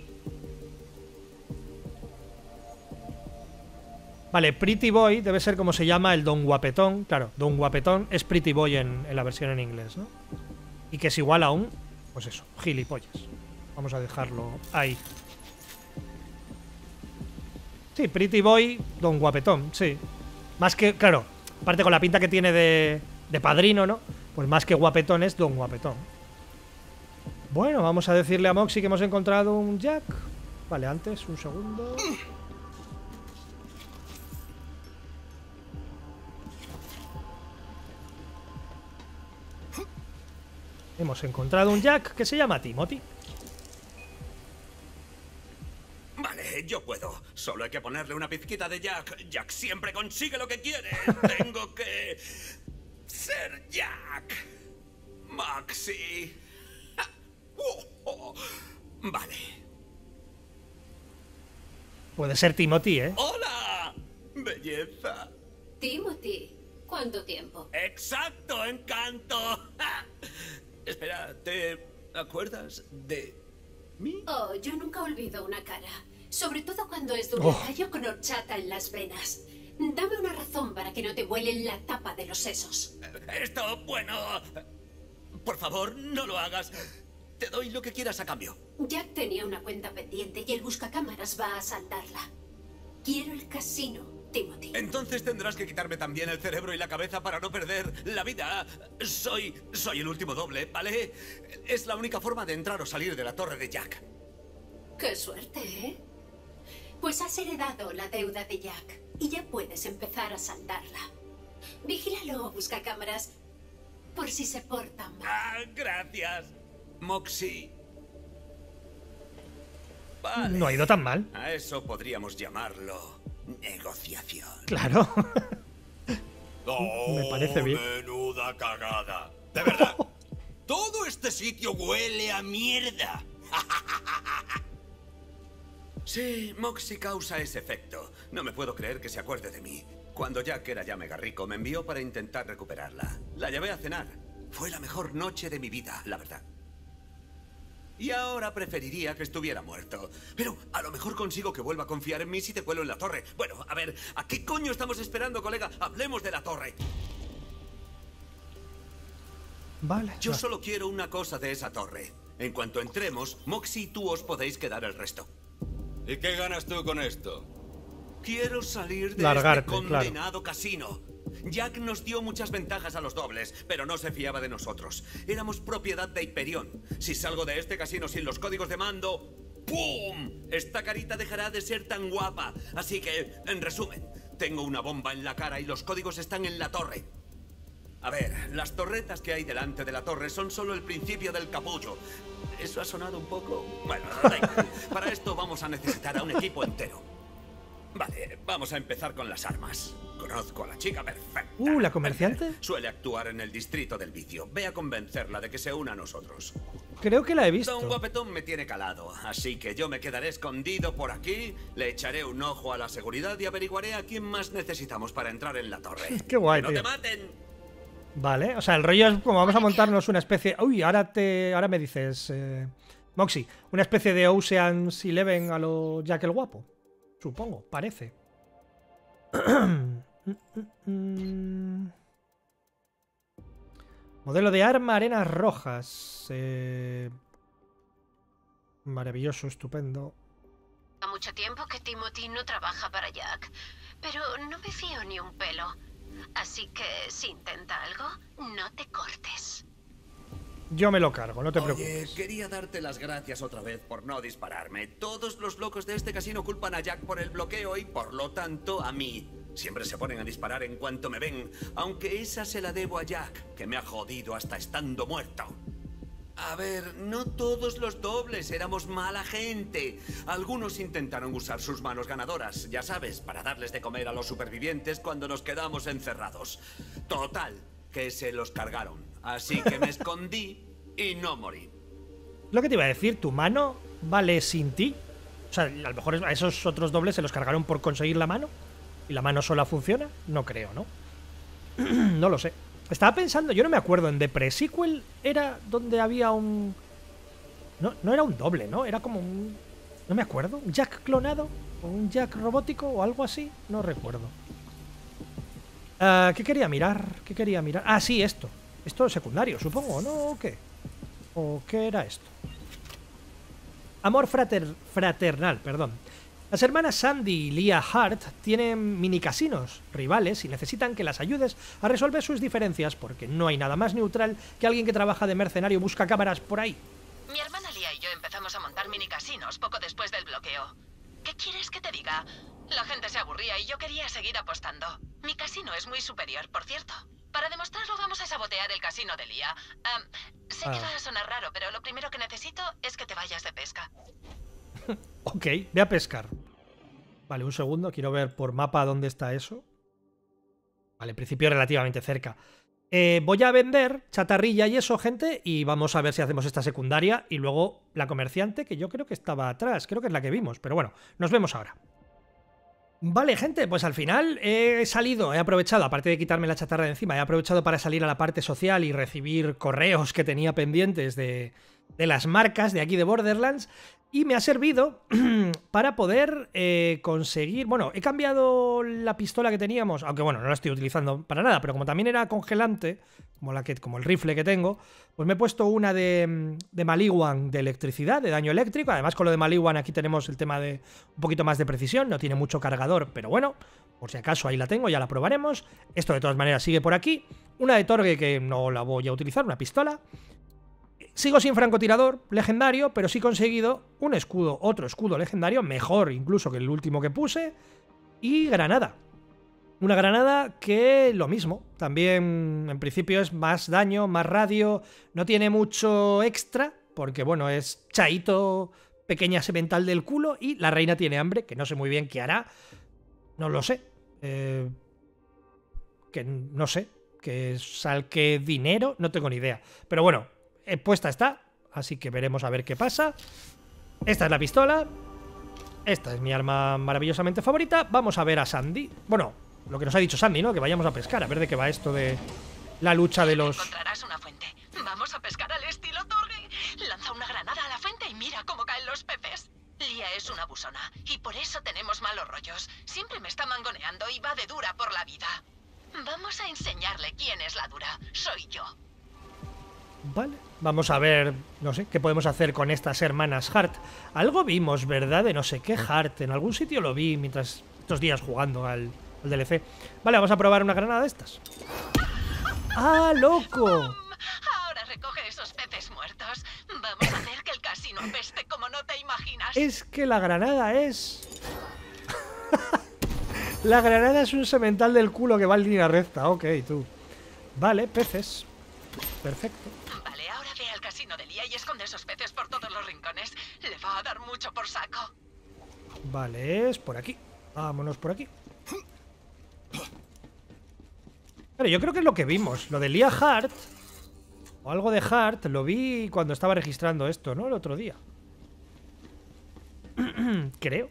Vale, Pretty Boy debe ser como se llama el Don Guapetón. Claro, Don Guapetón es Pretty Boy en, en la versión en inglés, ¿no? Y que es igual a un, pues eso, gilipollas. Vamos a dejarlo ahí. Sí, Pretty Boy, Don Guapetón, sí. Más que, claro, aparte con la pinta que tiene de, de padrino, ¿no? Pues más que guapetón es Don Guapetón. Bueno, vamos a decirle a Moxie que hemos encontrado un Jack. Vale, antes, un segundo. Hemos encontrado un Jack que se llama Timothy.
Vale, yo puedo. Solo hay que ponerle una pizquita de Jack. Jack siempre consigue lo que quiere. Tengo que... ser Jack. Moxie. Oh, oh. Vale.
Puede ser Timothy, ¿eh?
¡Hola! Belleza.
Timothy, ¿cuánto tiempo?
¡Exacto, encanto! Espera, ¿te acuerdas de mí?
Oh, yo nunca olvido una cara. Sobre todo cuando es de
Oh.
un gallo con horchata en las venas. Dame una razón para que no te vuelen la tapa de los sesos.
Esto, bueno... Por favor, no lo hagas. Te doy lo que quieras a cambio.
Jack tenía una cuenta pendiente y el buscacámaras va a saldarla. Quiero el casino, Timothy.
Entonces tendrás que quitarme también el cerebro y la cabeza para no perder la vida. Soy... soy el último doble, ¿vale? Es la única forma de entrar o salir de la torre de Jack.
¡Qué suerte, ¿eh? Pues has heredado la deuda de Jack y ya puedes empezar a saldarla. Vigílalo, buscacámaras, por si se porta mal.
Ah, gracias, Moxie. Vale.
No ha ido tan mal.
A eso podríamos llamarlo negociación.
Claro.
Oh,
Me parece bien.
Menuda cagada. De verdad. Todo este sitio huele a mierda. Sí, Moxie causa ese efecto. No me puedo creer que se acuerde de mí. Cuando Jack era ya mega rico, me envió para intentar recuperarla. La llevé a cenar. Fue la mejor noche de mi vida, la verdad. Y ahora preferiría que estuviera muerto. Pero a lo mejor consigo que vuelva a confiar en mí si te cuelo en la torre. Bueno, a ver, ¿a qué coño estamos esperando, colega? Hablemos de la torre.
Vale.
Yo
va.
solo quiero una cosa de esa torre. En cuanto entremos, Moxie y tú os podéis quedar el resto.
¿Y qué ganas tú con esto?
Quiero salir de
Largarte,
este condenado casino. Jack nos dio muchas ventajas a los dobles, pero no se fiaba de nosotros. Éramos propiedad de Hyperion. Si salgo de este casino sin los códigos de mando... ¡Pum! Esta carita dejará de ser tan guapa. Así que, en resumen, tengo una bomba en la cara y los códigos están en la torre. A ver, las torretas que hay delante de la torre son solo el principio del capullo. ¿Eso ha sonado un poco? Bueno, da igual. Para esto vamos a necesitar a un equipo entero. Vale, vamos a empezar con las armas. Conozco a la chica perfecta.
Uh, ¿la comerciante?
Suele actuar en el distrito del vicio. Ve a convencerla de que se una a nosotros.
Creo que la he
Don
visto.
Guapetón me tiene calado, así que yo me quedaré escondido por aquí, le echaré un ojo a la seguridad y averiguaré a quién más necesitamos para entrar en la torre.
Qué guay,
¡Que no
tío.
te maten!
Vale, o sea, el rollo es como vamos a montarnos una especie... Uy, ahora te, ahora me dices, eh, Moxie, una especie de Ocean's Eleven a lo Jack el Guapo. Supongo, parece. Modelo de arma, arenas rojas. Eh, maravilloso, estupendo.
Ha mucho tiempo que Timothy no trabaja para Jack, pero no me fío ni un pelo. Así que si intenta algo, no te cortes.
Yo me lo cargo, no te
Oye,
preocupes.
quería darte las gracias otra vez por no dispararme. Todos los locos de este casino culpan a Jack por el bloqueo y por lo tanto a mí. Siempre se ponen a disparar en cuanto me ven, aunque esa se la debo a Jack, que me ha jodido hasta estando muerto. A ver, no todos los dobles éramos mala gente. Algunos intentaron usar sus manos ganadoras, ya sabes, para darles de comer a los supervivientes cuando nos quedamos encerrados. Total, que se los cargaron. Así que me escondí y no morí.
Lo que te iba a decir, ¿tu mano vale sin ti? O sea, a lo mejor a esos otros dobles se los cargaron por conseguir la mano. ¿Y la mano sola funciona? No creo, ¿no? No lo sé. Estaba pensando, yo no me acuerdo, en The Pre-Sequel era donde había un... No, no era un doble, ¿no? Era como un... No me acuerdo. ¿Un Jack clonado? ¿O un Jack robótico? ¿O algo así? No recuerdo. Uh, ¿Qué quería mirar? ¿Qué quería mirar? Ah, sí, esto. Esto es secundario, supongo, ¿no? ¿O qué? ¿O qué era esto? Amor frater fraternal, perdón. Las hermanas Sandy y Leah Hart tienen mini casinos rivales y necesitan que las ayudes a resolver sus diferencias porque no hay nada más neutral que alguien que trabaja de mercenario busca cámaras por ahí.
Mi hermana Leah y yo empezamos a montar mini casinos poco después del bloqueo. ¿Qué quieres que te diga? La gente se aburría y yo quería seguir apostando. Mi casino es muy superior, por cierto. Para demostrarlo vamos a sabotear el casino de Leah. Um, sé
Ah.
que va a sonar raro, pero lo primero que necesito es que te vayas de pesca.
Ok, ve a pescar. Vale, un segundo, quiero ver por mapa dónde está eso. Vale, en principio relativamente cerca. Eh, voy a vender chatarrilla y eso, gente, y vamos a ver si hacemos esta secundaria y luego la comerciante, que yo creo que estaba atrás, creo que es la que vimos, pero bueno, nos vemos ahora. Vale, gente, pues al final he salido, he aprovechado, aparte de quitarme la chatarra de encima, he aprovechado para salir a la parte social y recibir correos que tenía pendientes de, de las marcas de aquí de Borderlands. Y me ha servido para poder eh, conseguir... Bueno, he cambiado la pistola que teníamos, aunque bueno, no la estoy utilizando para nada, pero como también era congelante, como, la que, como el rifle que tengo, pues me he puesto una de, de Maliwan de electricidad, de daño eléctrico. Además, con lo de Maliwan aquí tenemos el tema de un poquito más de precisión, no tiene mucho cargador, pero bueno, por si acaso ahí la tengo, ya la probaremos. Esto de todas maneras sigue por aquí. Una de Torgue que no la voy a utilizar, una pistola. Sigo sin francotirador legendario, pero sí he conseguido un escudo, otro escudo legendario, mejor incluso que el último que puse, y granada. Una granada que lo mismo, también en principio es más daño, más radio, no tiene mucho extra, porque bueno, es chaito, pequeña semental del culo, y la reina tiene hambre, que no sé muy bien qué hará, no lo sé, eh, que no sé, que salque dinero, no tengo ni idea, pero bueno, puesta está, así que veremos a ver qué pasa. Esta es la pistola. Esta es mi arma maravillosamente favorita. Vamos a ver a Sandy. Bueno, lo que nos ha dicho Sandy, ¿no? Que vayamos a pescar, a ver de qué va esto de la lucha de los...
Encontrarás una fuente. Vamos a pescar al estilo Torgue. Lanza una granada a la fuente y mira cómo caen los peces. Lia es una abusona y por eso tenemos malos rollos. Siempre me está mangoneando y va de dura por la vida. Vamos a enseñarle quién es la dura. Soy yo.
Vale, vamos a ver, no sé, qué podemos hacer con estas hermanas Hart. Algo vimos, ¿verdad? De no sé qué Hart. En algún sitio lo vi mientras estos días jugando al, al D L C. Vale, vamos a probar una granada de estas. ¡Ah, loco!
Ahora recoge esos peces muertos. Vamos a hacer que el casino apeste como no te imaginas.
Es que la granada es... La granada es un semental del culo que va en línea recta. Ok, tú. Vale, peces. Perfecto.
Vale, ahora ve al casino de Lia y esconde esos peces por todos los rincones. Le va a dar mucho por saco.
Vale, es por aquí. Vámonos por aquí. Pero yo creo que es lo que vimos. Lo de Lia Hart, o algo de Hart, lo vi cuando estaba registrando esto, ¿no? El otro día. Creo.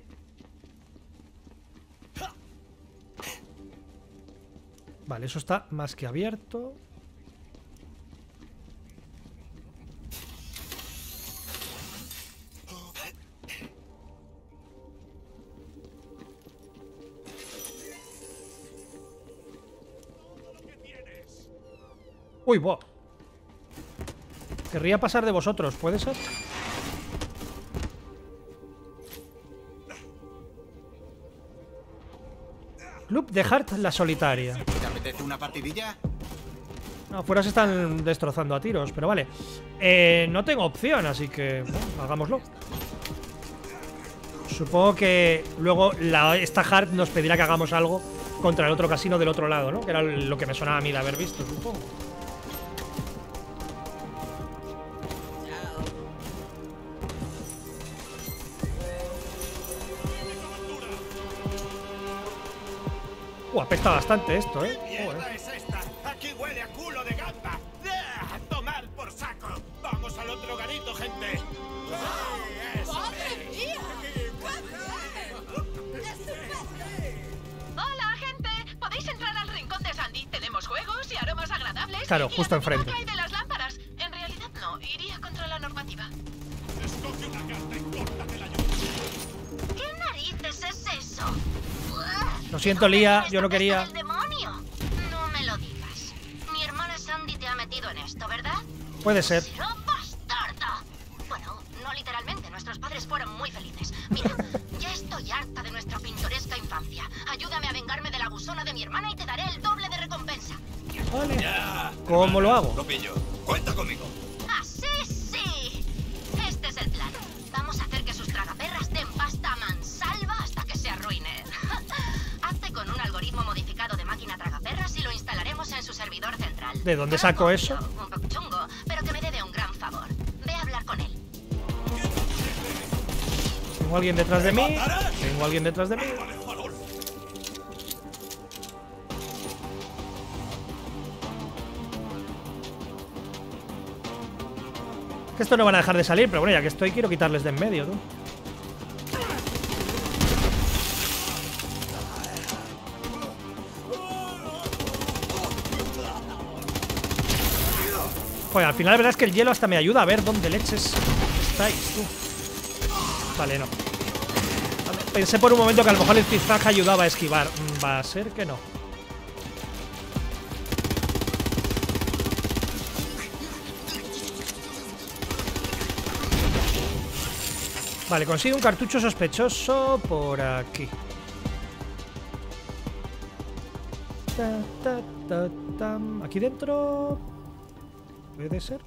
Vale, eso está más que abierto. Uy, boh. Querría pasar de vosotros, ¿puede ser? Club de Hart la solitaria.
¿Te apetece una partidilla?
No, afuera se están destrozando a tiros, pero vale. Eh, no tengo opción, así que bueno, hagámoslo. Supongo que luego la, esta Hart nos pedirá que hagamos algo contra el otro casino del otro lado, ¿no? Que era lo que me sonaba a mí de haber visto, supongo. Uh, apesta bastante esto, ¿eh?
¿Qué mierda es esta? Aquí huele a culo de gamba. ¡A tomar por saco! ¡Vamos al otro garito, gente! ¡Ay, eso!
¡Madre mía! ¡Hola, gente! Podéis entrar al rincón de Sandy. Tenemos juegos y aromas agradables.
Claro,
y
justo
la
enfrente.
cae de las lámparas. En realidad no, iría contra la normativa.
Escoge una carta y córtate la
¿Qué narices es eso?
Lo siento, Lia, yo no quería.
¡El demonio! No me lo digas. Mi hermana Sandy te ha metido en esto, ¿verdad?
Puede ser.
¡Pero bastardo! Bueno, no literalmente. Nuestros padres fueron muy felices. Mira, ya estoy harta de nuestra pintoresca infancia. Ayúdame a vengarme de la abusona de mi hermana y te daré el doble de recompensa.
Vale.
Ya,
¿Cómo lo hago?
Lo pillo. Cuenta conmigo.
¡Así sí! Este es el plan. Vamos a hacer que sus tragaperras den pasta a mansalva hasta que se arruinen. Hazte con un algoritmo modificado de máquina tragaperras y lo instalaremos en su servidor central.
¿De dónde saco eso?
Un poco chungo, pero que me debe un gran favor. Ve a hablar con él.
Tengo a alguien detrás de mí. Tengo a alguien detrás de mí. Que esto no van a dejar de salir, pero bueno, ya que estoy, quiero quitarles de en medio, tú. Joder, al final la verdad es que el hielo hasta me ayuda a ver dónde leches estáis, tú. Vale, no. Pensé por un momento que a lo mejor el zigzag ayudaba a esquivar. Va a ser que no. Vale, consigue un cartucho sospechoso por aquí. Ta, ta, ta, tam. Aquí dentro... ¿Puede ser?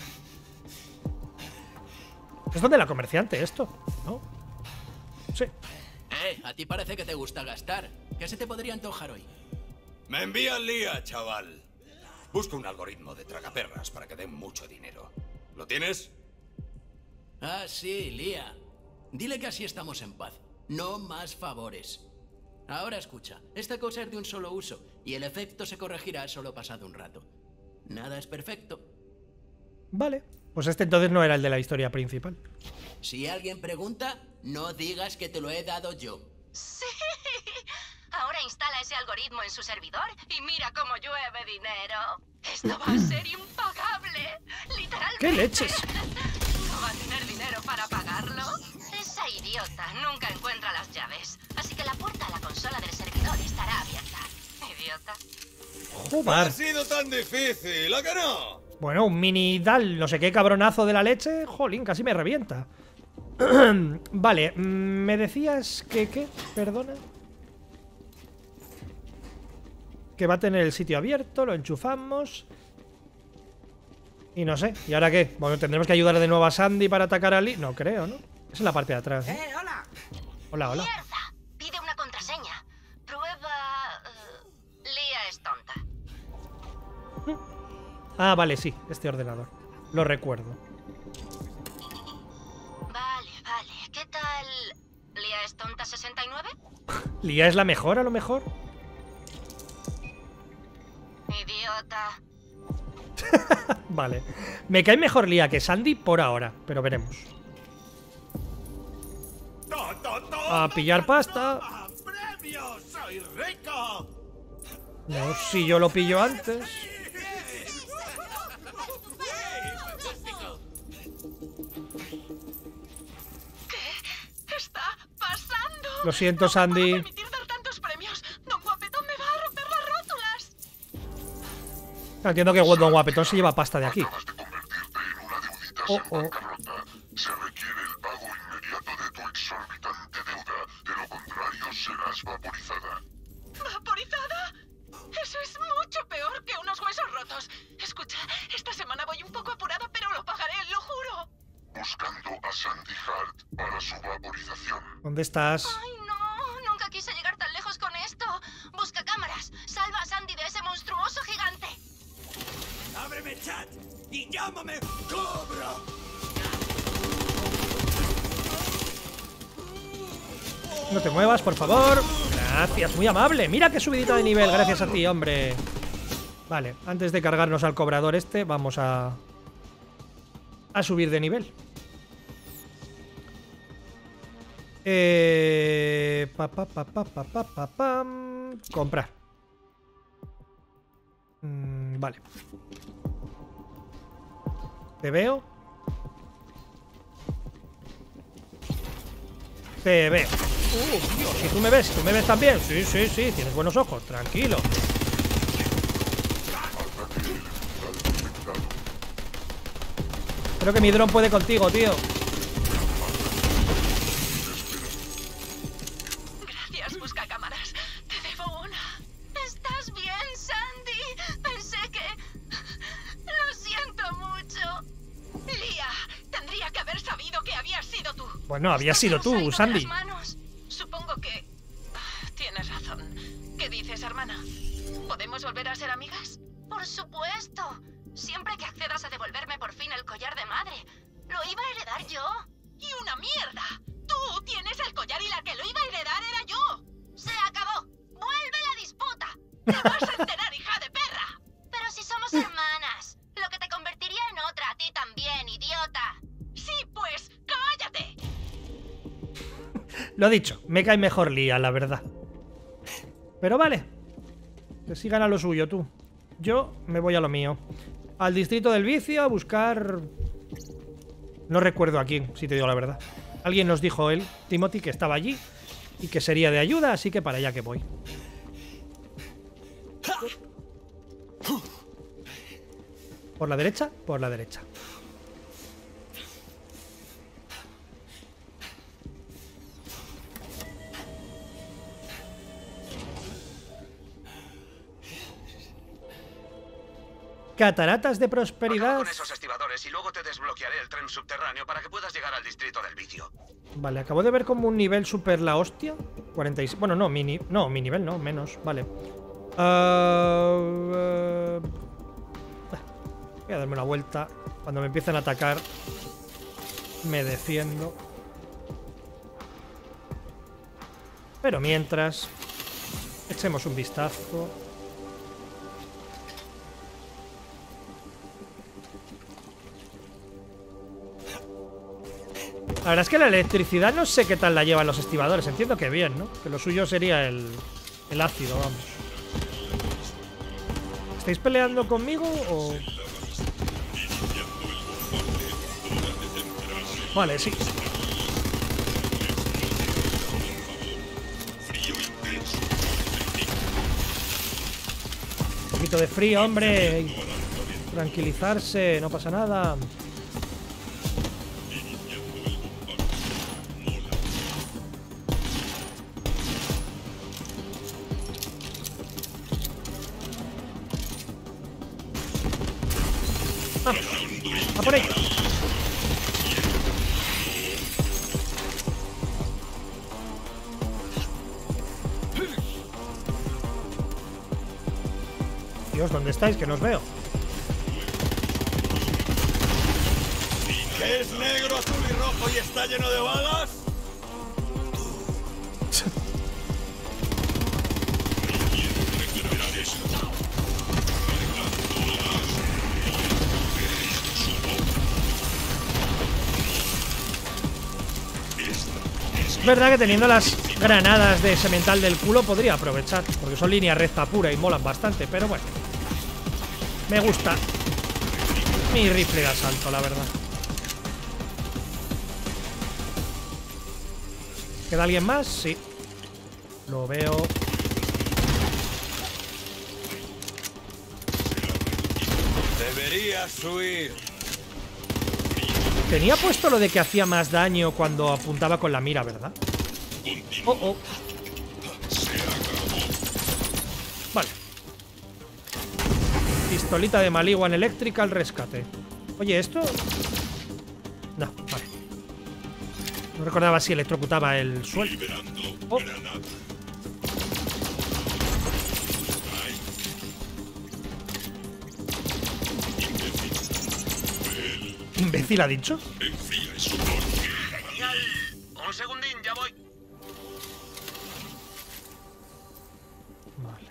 ¿Es donde la comerciante esto? ¿No? Sí.
Eh, a ti parece que te gusta gastar. ¿Qué se te podría antojar hoy?
Me envían Lía, chaval. Busco un algoritmo de tragaperras para que den mucho dinero. ¿Lo tienes?
Ah, sí, Lía. Dile que así estamos en paz. No más favores. Ahora escucha, esta cosa es de un solo uso y el efecto se corregirá solo pasado un rato. Nada es perfecto.
Vale, pues este entonces no era el de la historia principal.
Si alguien pregunta, no digas que te lo he dado yo.
Sí. Ahora instala ese algoritmo en su servidor y mira cómo llueve dinero. Esto va a ser impagable. Literalmente.
¿Qué leches?
¿No va a tener dinero para pagarlo? Esa idiota nunca encuentra las llaves. Así que la puerta a la consola del servidor estará abierta. Idiota.
Joder.
No ha sido tan difícil, ¿a que no?
Bueno, un mini dal, no sé qué cabronazo de la leche. Jolín, casi me revienta. Vale, me decías que... ¿Qué? Perdona. Que va a tener el sitio abierto, lo enchufamos. Y no sé, ¿y ahora qué? Bueno, tendremos que ayudar de nuevo a Sandy para atacar a Lee. No creo, ¿no? Es en la parte de atrás, ¿eh?
¡Eh, hola!
Hola, hola.
¡Mierda! Pide una contraseña. Prueba... Uh, Lía es tonta.
Ah, vale, sí, este ordenador. Lo recuerdo.
Vale, vale. ¿Qué tal Lía es tonta sesenta y nueve?
¿Lía es la mejor, a lo mejor?
Idiota.
Vale. Me cae mejor Lía que Sandy por ahora, pero veremos. A pillar pasta.
¡Premio! ¡Soy rico!
No, si yo lo pillo antes.
¿Qué está pasando?
Lo siento, Sandy.
No puedo permitir dar tantos premios. Don Guapetón me va a romper las rótulas.
Entiendo que Don Guapetón se lleva pasta de aquí. Oh, oh.
Se requiere el pago inmediato de tu exorbitante deuda. De lo contrario, serás vaporizada.
¿Vaporizada? Eso es mucho peor que unos huesos rotos. Escucha, esta semana voy un poco apurada, pero lo pagaré, lo juro.
Buscando a Sandy Hart para su vaporización.
¿Dónde estás?
Ay, no. Nunca quise llegar tan lejos con esto. Busca cámaras. Salva a Sandy de ese monstruoso gigante.
¡Ábreme chat! ¡Y llámame Cobra!
No te muevas, por favor. Gracias, muy amable. Mira qué subidita de nivel, gracias a ti, hombre. Vale, antes de cargarnos al cobrador este, vamos a... A subir de nivel. Eh... Pa, pa, pa, pa, pa, pa, pa, pam. Comprar. Mm, vale. ¿Te veo? Te veo. Uh, Dios, si tú me ves, tú me ves también. Sí, sí, sí, tienes buenos ojos, tranquilo. Creo que mi dron puede contigo, tío.
Gracias, busca cámaras. Te debo una.
¿Estás bien, Sandy? Pensé que... Lo siento mucho.
Lía, tendría que haber sabido que habías sido tú.
Bueno, había sido tú, Sandy.
Supongo que... Tienes razón. ¿Qué dices, hermana? ¿Podemos volver a ser amigas?
Por supuesto. Siempre que accedas a devolverme por fin el collar de madre. Lo iba a heredar yo.
¡Y una mierda! Tú tienes el collar y la que lo iba a heredar era yo.
¡Se acabó! ¡Vuelve la disputa!
¡Te vas a enterar, hija de perra!
Pero si somos hermanas. Lo que te convertiría en otra, a ti también, idiota.
Sí, pues, cállate.
Lo dicho, me cae mejor Lía, la verdad. Pero vale. Que sigan a lo suyo, tú. Yo me voy a lo mío. al distrito del vicio a buscar... No recuerdo a quién, si te digo la verdad. Alguien nos dijo él, Timothy, que estaba allí y que sería de ayuda, así que para allá que voy. ¿Por la derecha? Por la derecha. Cataratas de prosperidad.
Con esos estibadores y luego te desbloquearé el tren subterráneo para que puedas llegar al distrito del vicio.
Vale, acabo de ver como un nivel super la hostia. cuarenta y seis. Bueno, no, mini. No, mi nivel no, menos. Vale. Uh, uh, voy a darme una vuelta. Cuando me empiecen a atacar, me defiendo. Pero mientras, echemos un vistazo. La verdad es que la electricidad no sé qué tal la llevan los estibadores. Entiendo que bien, ¿no? Que lo suyo sería el, el ácido, vamos. ¿Estáis peleando conmigo o...? Vale, sí. Un poquito de frío, hombre. Tranquilizarse, no pasa nada. Ah, a por ahí. Dios, ¿dónde estáis? Que no os veo.
¿Qué es negro, azul y rojo y está lleno de balas?
Es verdad que teniendo las granadas de semental del culo podría aprovechar, porque son línea recta pura y molan bastante, pero bueno. Me gusta mi rifle de asalto, la verdad. ¿Queda alguien más? Sí. Lo veo.
Deberías huir.
Tenía puesto lo de que hacía más daño cuando apuntaba con la mira, ¿verdad? Oh, oh. Vale. Pistolita de Maliwan eléctrica al rescate. Oye, ¿esto? No, vale. No recordaba si electrocutaba el suelo. Oh. ¿Imbécil ha dicho?
Genial. Un segundín, ya voy.
Vale.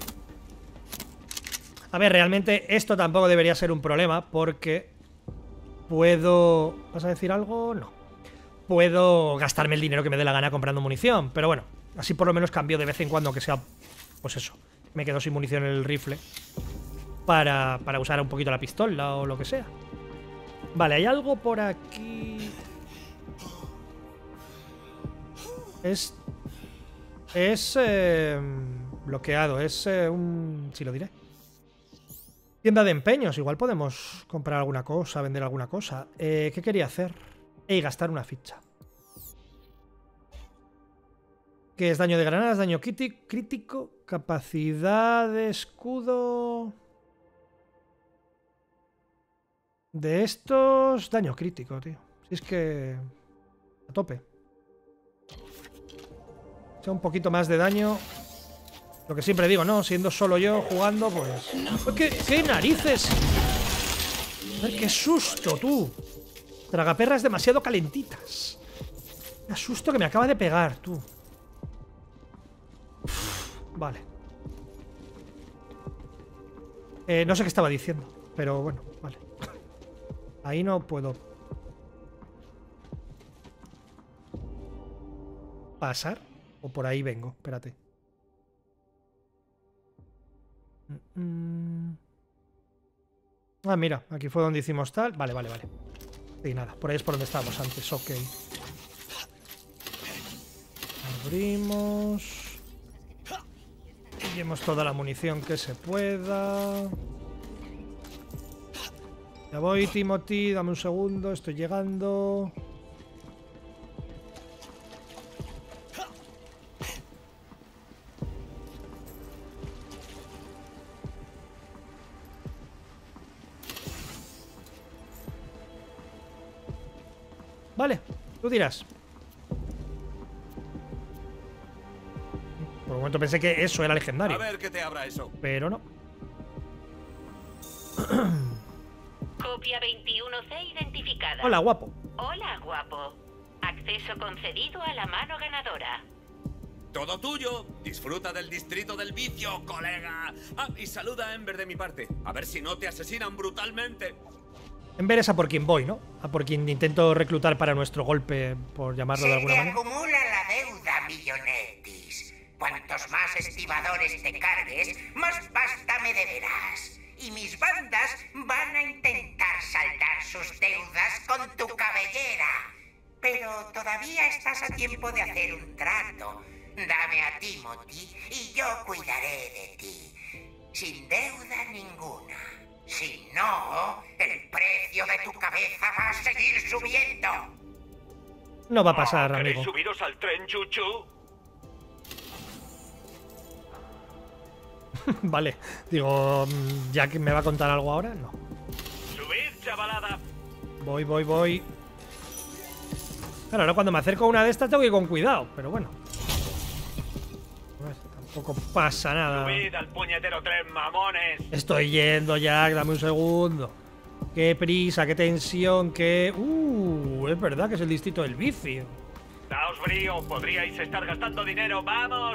A ver, realmente esto tampoco debería ser un problema porque puedo... ¿Vas a decir algo? No. Puedo gastarme el dinero que me dé la gana comprando munición, pero bueno, así por lo menos cambio de vez en cuando, que sea... Pues eso, me quedo sin munición en el rifle para, para usar un poquito la pistola o lo que sea. Vale, hay algo por aquí. Es... Es... Eh, bloqueado, es eh, un... Si lo diré. Tienda de empeños, igual podemos comprar alguna cosa, vender alguna cosa. Eh, ¿Qué quería hacer? Y gastar una ficha. ¿Qué es daño de granadas? Daño crítico. Capacidad de escudo... De estos... Daño crítico, tío. Si es que... A tope. O sea, un poquito más de daño. Lo que siempre digo, ¿no? Siendo solo yo jugando, pues... ¿Qué, qué narices? Ay, ¡qué susto, tú! Tragaperras demasiado calentitas. ¡Qué susto que me acaba de pegar, tú! Uf, vale. Eh, no sé qué estaba diciendo, pero bueno, vale. Ahí no puedo pasar. O por ahí vengo, espérate. Ah, mira, aquí fue donde hicimos tal. Vale, vale, vale. Y nada, por ahí es por donde estábamos antes, ok. Abrimos. Pillemos toda la munición que se pueda. Ya voy, Timothy, dame un segundo, estoy llegando. Vale, tú dirás. Por un momento pensé que eso era legendario.
A ver qué te abra eso.
Pero no.
Copia veintiuno C identificada.
Hola, guapo.
Hola, guapo. Acceso concedido a la mano ganadora.
Todo tuyo. Disfruta del distrito del vicio, colega. Ah, y saluda a Ember de mi parte. A ver si no te asesinan brutalmente.
Ember es a por quien voy, ¿no? A por quien intento reclutar para nuestro golpe, por llamarlo de alguna
Se te
manera.
acumula la deuda, Millonetis. Cuantos más estibadores te cargues, más pasta me deberás. Y mis bandas van a intentar saldar sus deudas con tu cabellera. Pero todavía estás a tiempo de hacer un trato. Dame a Timothy y yo cuidaré de ti. Sin deuda ninguna. Si no, el precio de tu cabeza va a seguir subiendo.
No va a pasar,
¿Queréis
amigo.
subiros al tren, Chuchu?
Vale, digo, ¿ya que me va a contar algo ahora? No.
Subid, chavalada.
Voy, voy, voy. Claro, ahora cuando me acerco a una de estas tengo que ir con cuidado, pero bueno. Pues tampoco pasa nada.
Subid al puñetero tren, mamones.
Estoy yendo, Jack, dame un segundo. Qué prisa, qué tensión, qué... Uh, es verdad que es el distrito del vicio.
Daos brío, podríais estar gastando dinero, ¡vamos!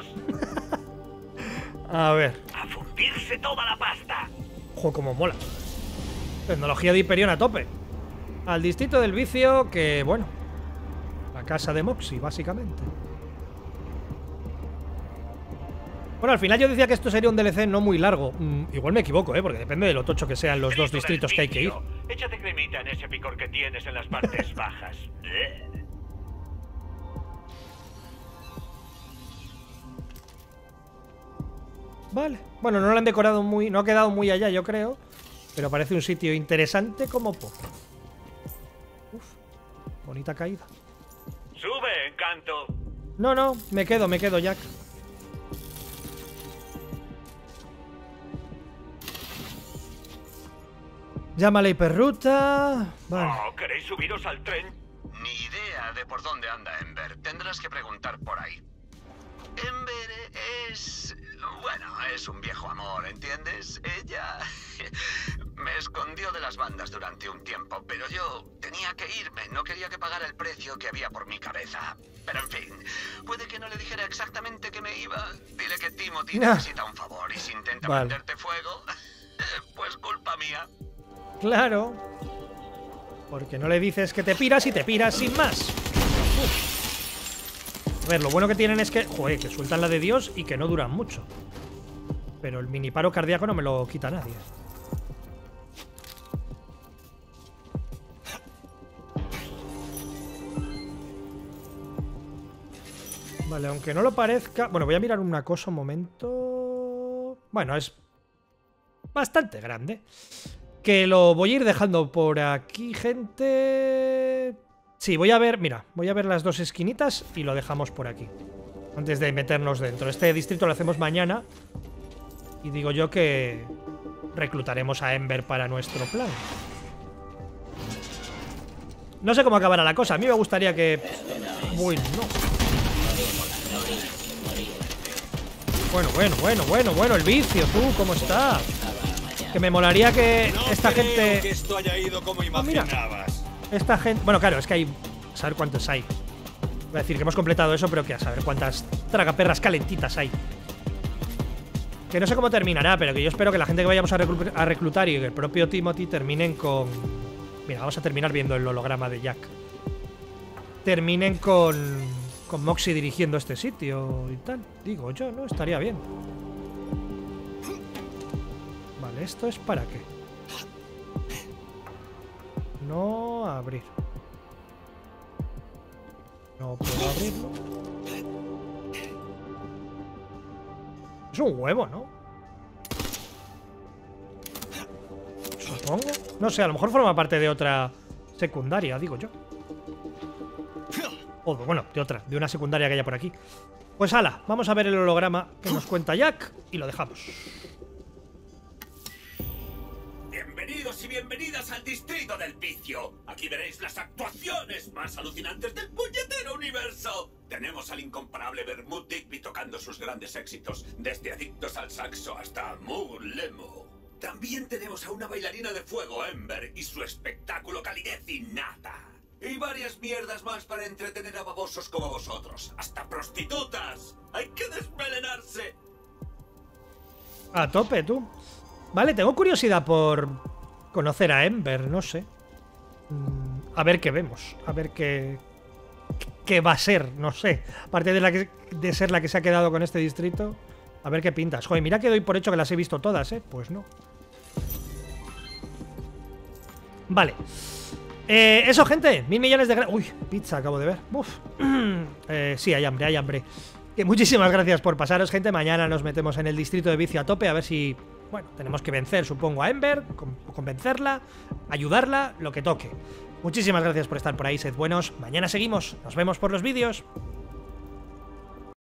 A ver.
¡A fundirse toda la pasta!
Ojo, como mola. Tecnología de Hyperion a tope. Al distrito del vicio, que bueno, la casa de Moxie, básicamente. Bueno, al final yo decía que esto sería un D L C no muy largo. Mm, igual me equivoco, ¿eh? Porque depende de lo tocho que sean los dos distritos que hay que ir.
Échate cremita en ese picor que tienes en las partes bajas.
Vale. Bueno, no lo han decorado muy... No ha quedado muy allá, yo creo. Pero parece un sitio interesante como poco. Uf. Bonita caída.
¡Sube, Encanto!
No, no. Me quedo, me quedo, Jack. Llama a la hiperruta... Vale.
Oh, ¿queréis subiros al tren?
Ni idea de por dónde anda Ember. Tendrás que preguntar por ahí. Ember es... Bueno, es un viejo amor, ¿entiendes? Ella me escondió de las bandas durante un tiempo, pero yo tenía que irme. No quería que pagara el precio que había por mi cabeza. Pero en fin, puede que no le dijera exactamente que me iba. Dile que Timothy
No.
necesita un favor y si intenta
Vale.
prenderte fuego, pues culpa mía.
Claro. Porque no le dices que te piras y te piras sin más. Uf. A ver, lo bueno que tienen es que... Joder, que sueltan la de Dios y que no duran mucho. Pero el mini paro cardíaco no me lo quita nadie. Vale, aunque no lo parezca... Bueno, voy a mirar una cosa un momento... Bueno, es bastante grande. Que lo voy a ir dejando por aquí, gente... Sí, voy a ver... Mira, voy a ver las dos esquinitas y lo dejamos por aquí. Antes de meternos dentro. Este distrito lo hacemos mañana. Y digo yo que reclutaremos a Ember para nuestro plan. No sé cómo acabará la cosa. A mí me gustaría que... Bueno, Bueno, bueno, bueno, bueno, bueno, el vicio, tú, ¿cómo está? Que me molaría que
No
esta
creo
gente...
que esto haya ido como
Ah, mira.
imaginabas.
Esta gente... Bueno, claro, es que hay... A saber cuántos hay. Voy a decir que hemos completado eso, pero que a saber cuántas tragaperras calentitas hay. Que no sé cómo terminará, pero que yo espero que la gente que vayamos a, reclu a reclutar y el propio Timothy terminen con... Mira, vamos a terminar viendo el holograma de Jack. Terminen con... Con Moxie dirigiendo este sitio y tal. Digo yo, ¿no? Estaría bien. Vale, ¿esto es para qué? No abrir. No puedo abrirlo. Es un huevo, ¿no? Supongo. No sé, a lo mejor forma parte de otra secundaria, digo yo. O, bueno, de otra, de una secundaria que haya por aquí. Pues ala, vamos a ver el holograma que nos cuenta Jack y lo dejamos.
Bienvenidos y bienvenidas al Distrito del Vicio. Aquí veréis las actuaciones más alucinantes del puñetero universo. Tenemos al incomparable Bermud Digby tocando sus grandes éxitos, desde Adictos al Saxo hasta Mugulemo. También tenemos a una bailarina de fuego, Ember, y su espectáculo calidez innata. Y varias mierdas más para entretener a babosos como vosotros. ¡Hasta prostitutas! ¡Hay que desmelenarse!
A tope, tú. Vale, tengo curiosidad por conocer a Ember, no sé. A ver qué vemos. A ver qué, qué va a ser, no sé. Aparte de, la que, de ser la que se ha quedado con este distrito, a ver qué pintas. Joder, mira que doy por hecho que las he visto todas, ¿eh? Pues no. Vale. Eh, eso, gente. Mil millones de gracias. Uy, pizza acabo de ver. Uf. eh, sí, hay hambre, hay hambre. Que muchísimas gracias por pasaros, gente. Mañana nos metemos en el distrito de vicio a tope. A ver si... Bueno, tenemos que vencer, supongo, a Ember. Con convencerla, ayudarla, lo que toque. Muchísimas gracias por estar por ahí, sed buenos. Mañana seguimos. Nos vemos por los vídeos.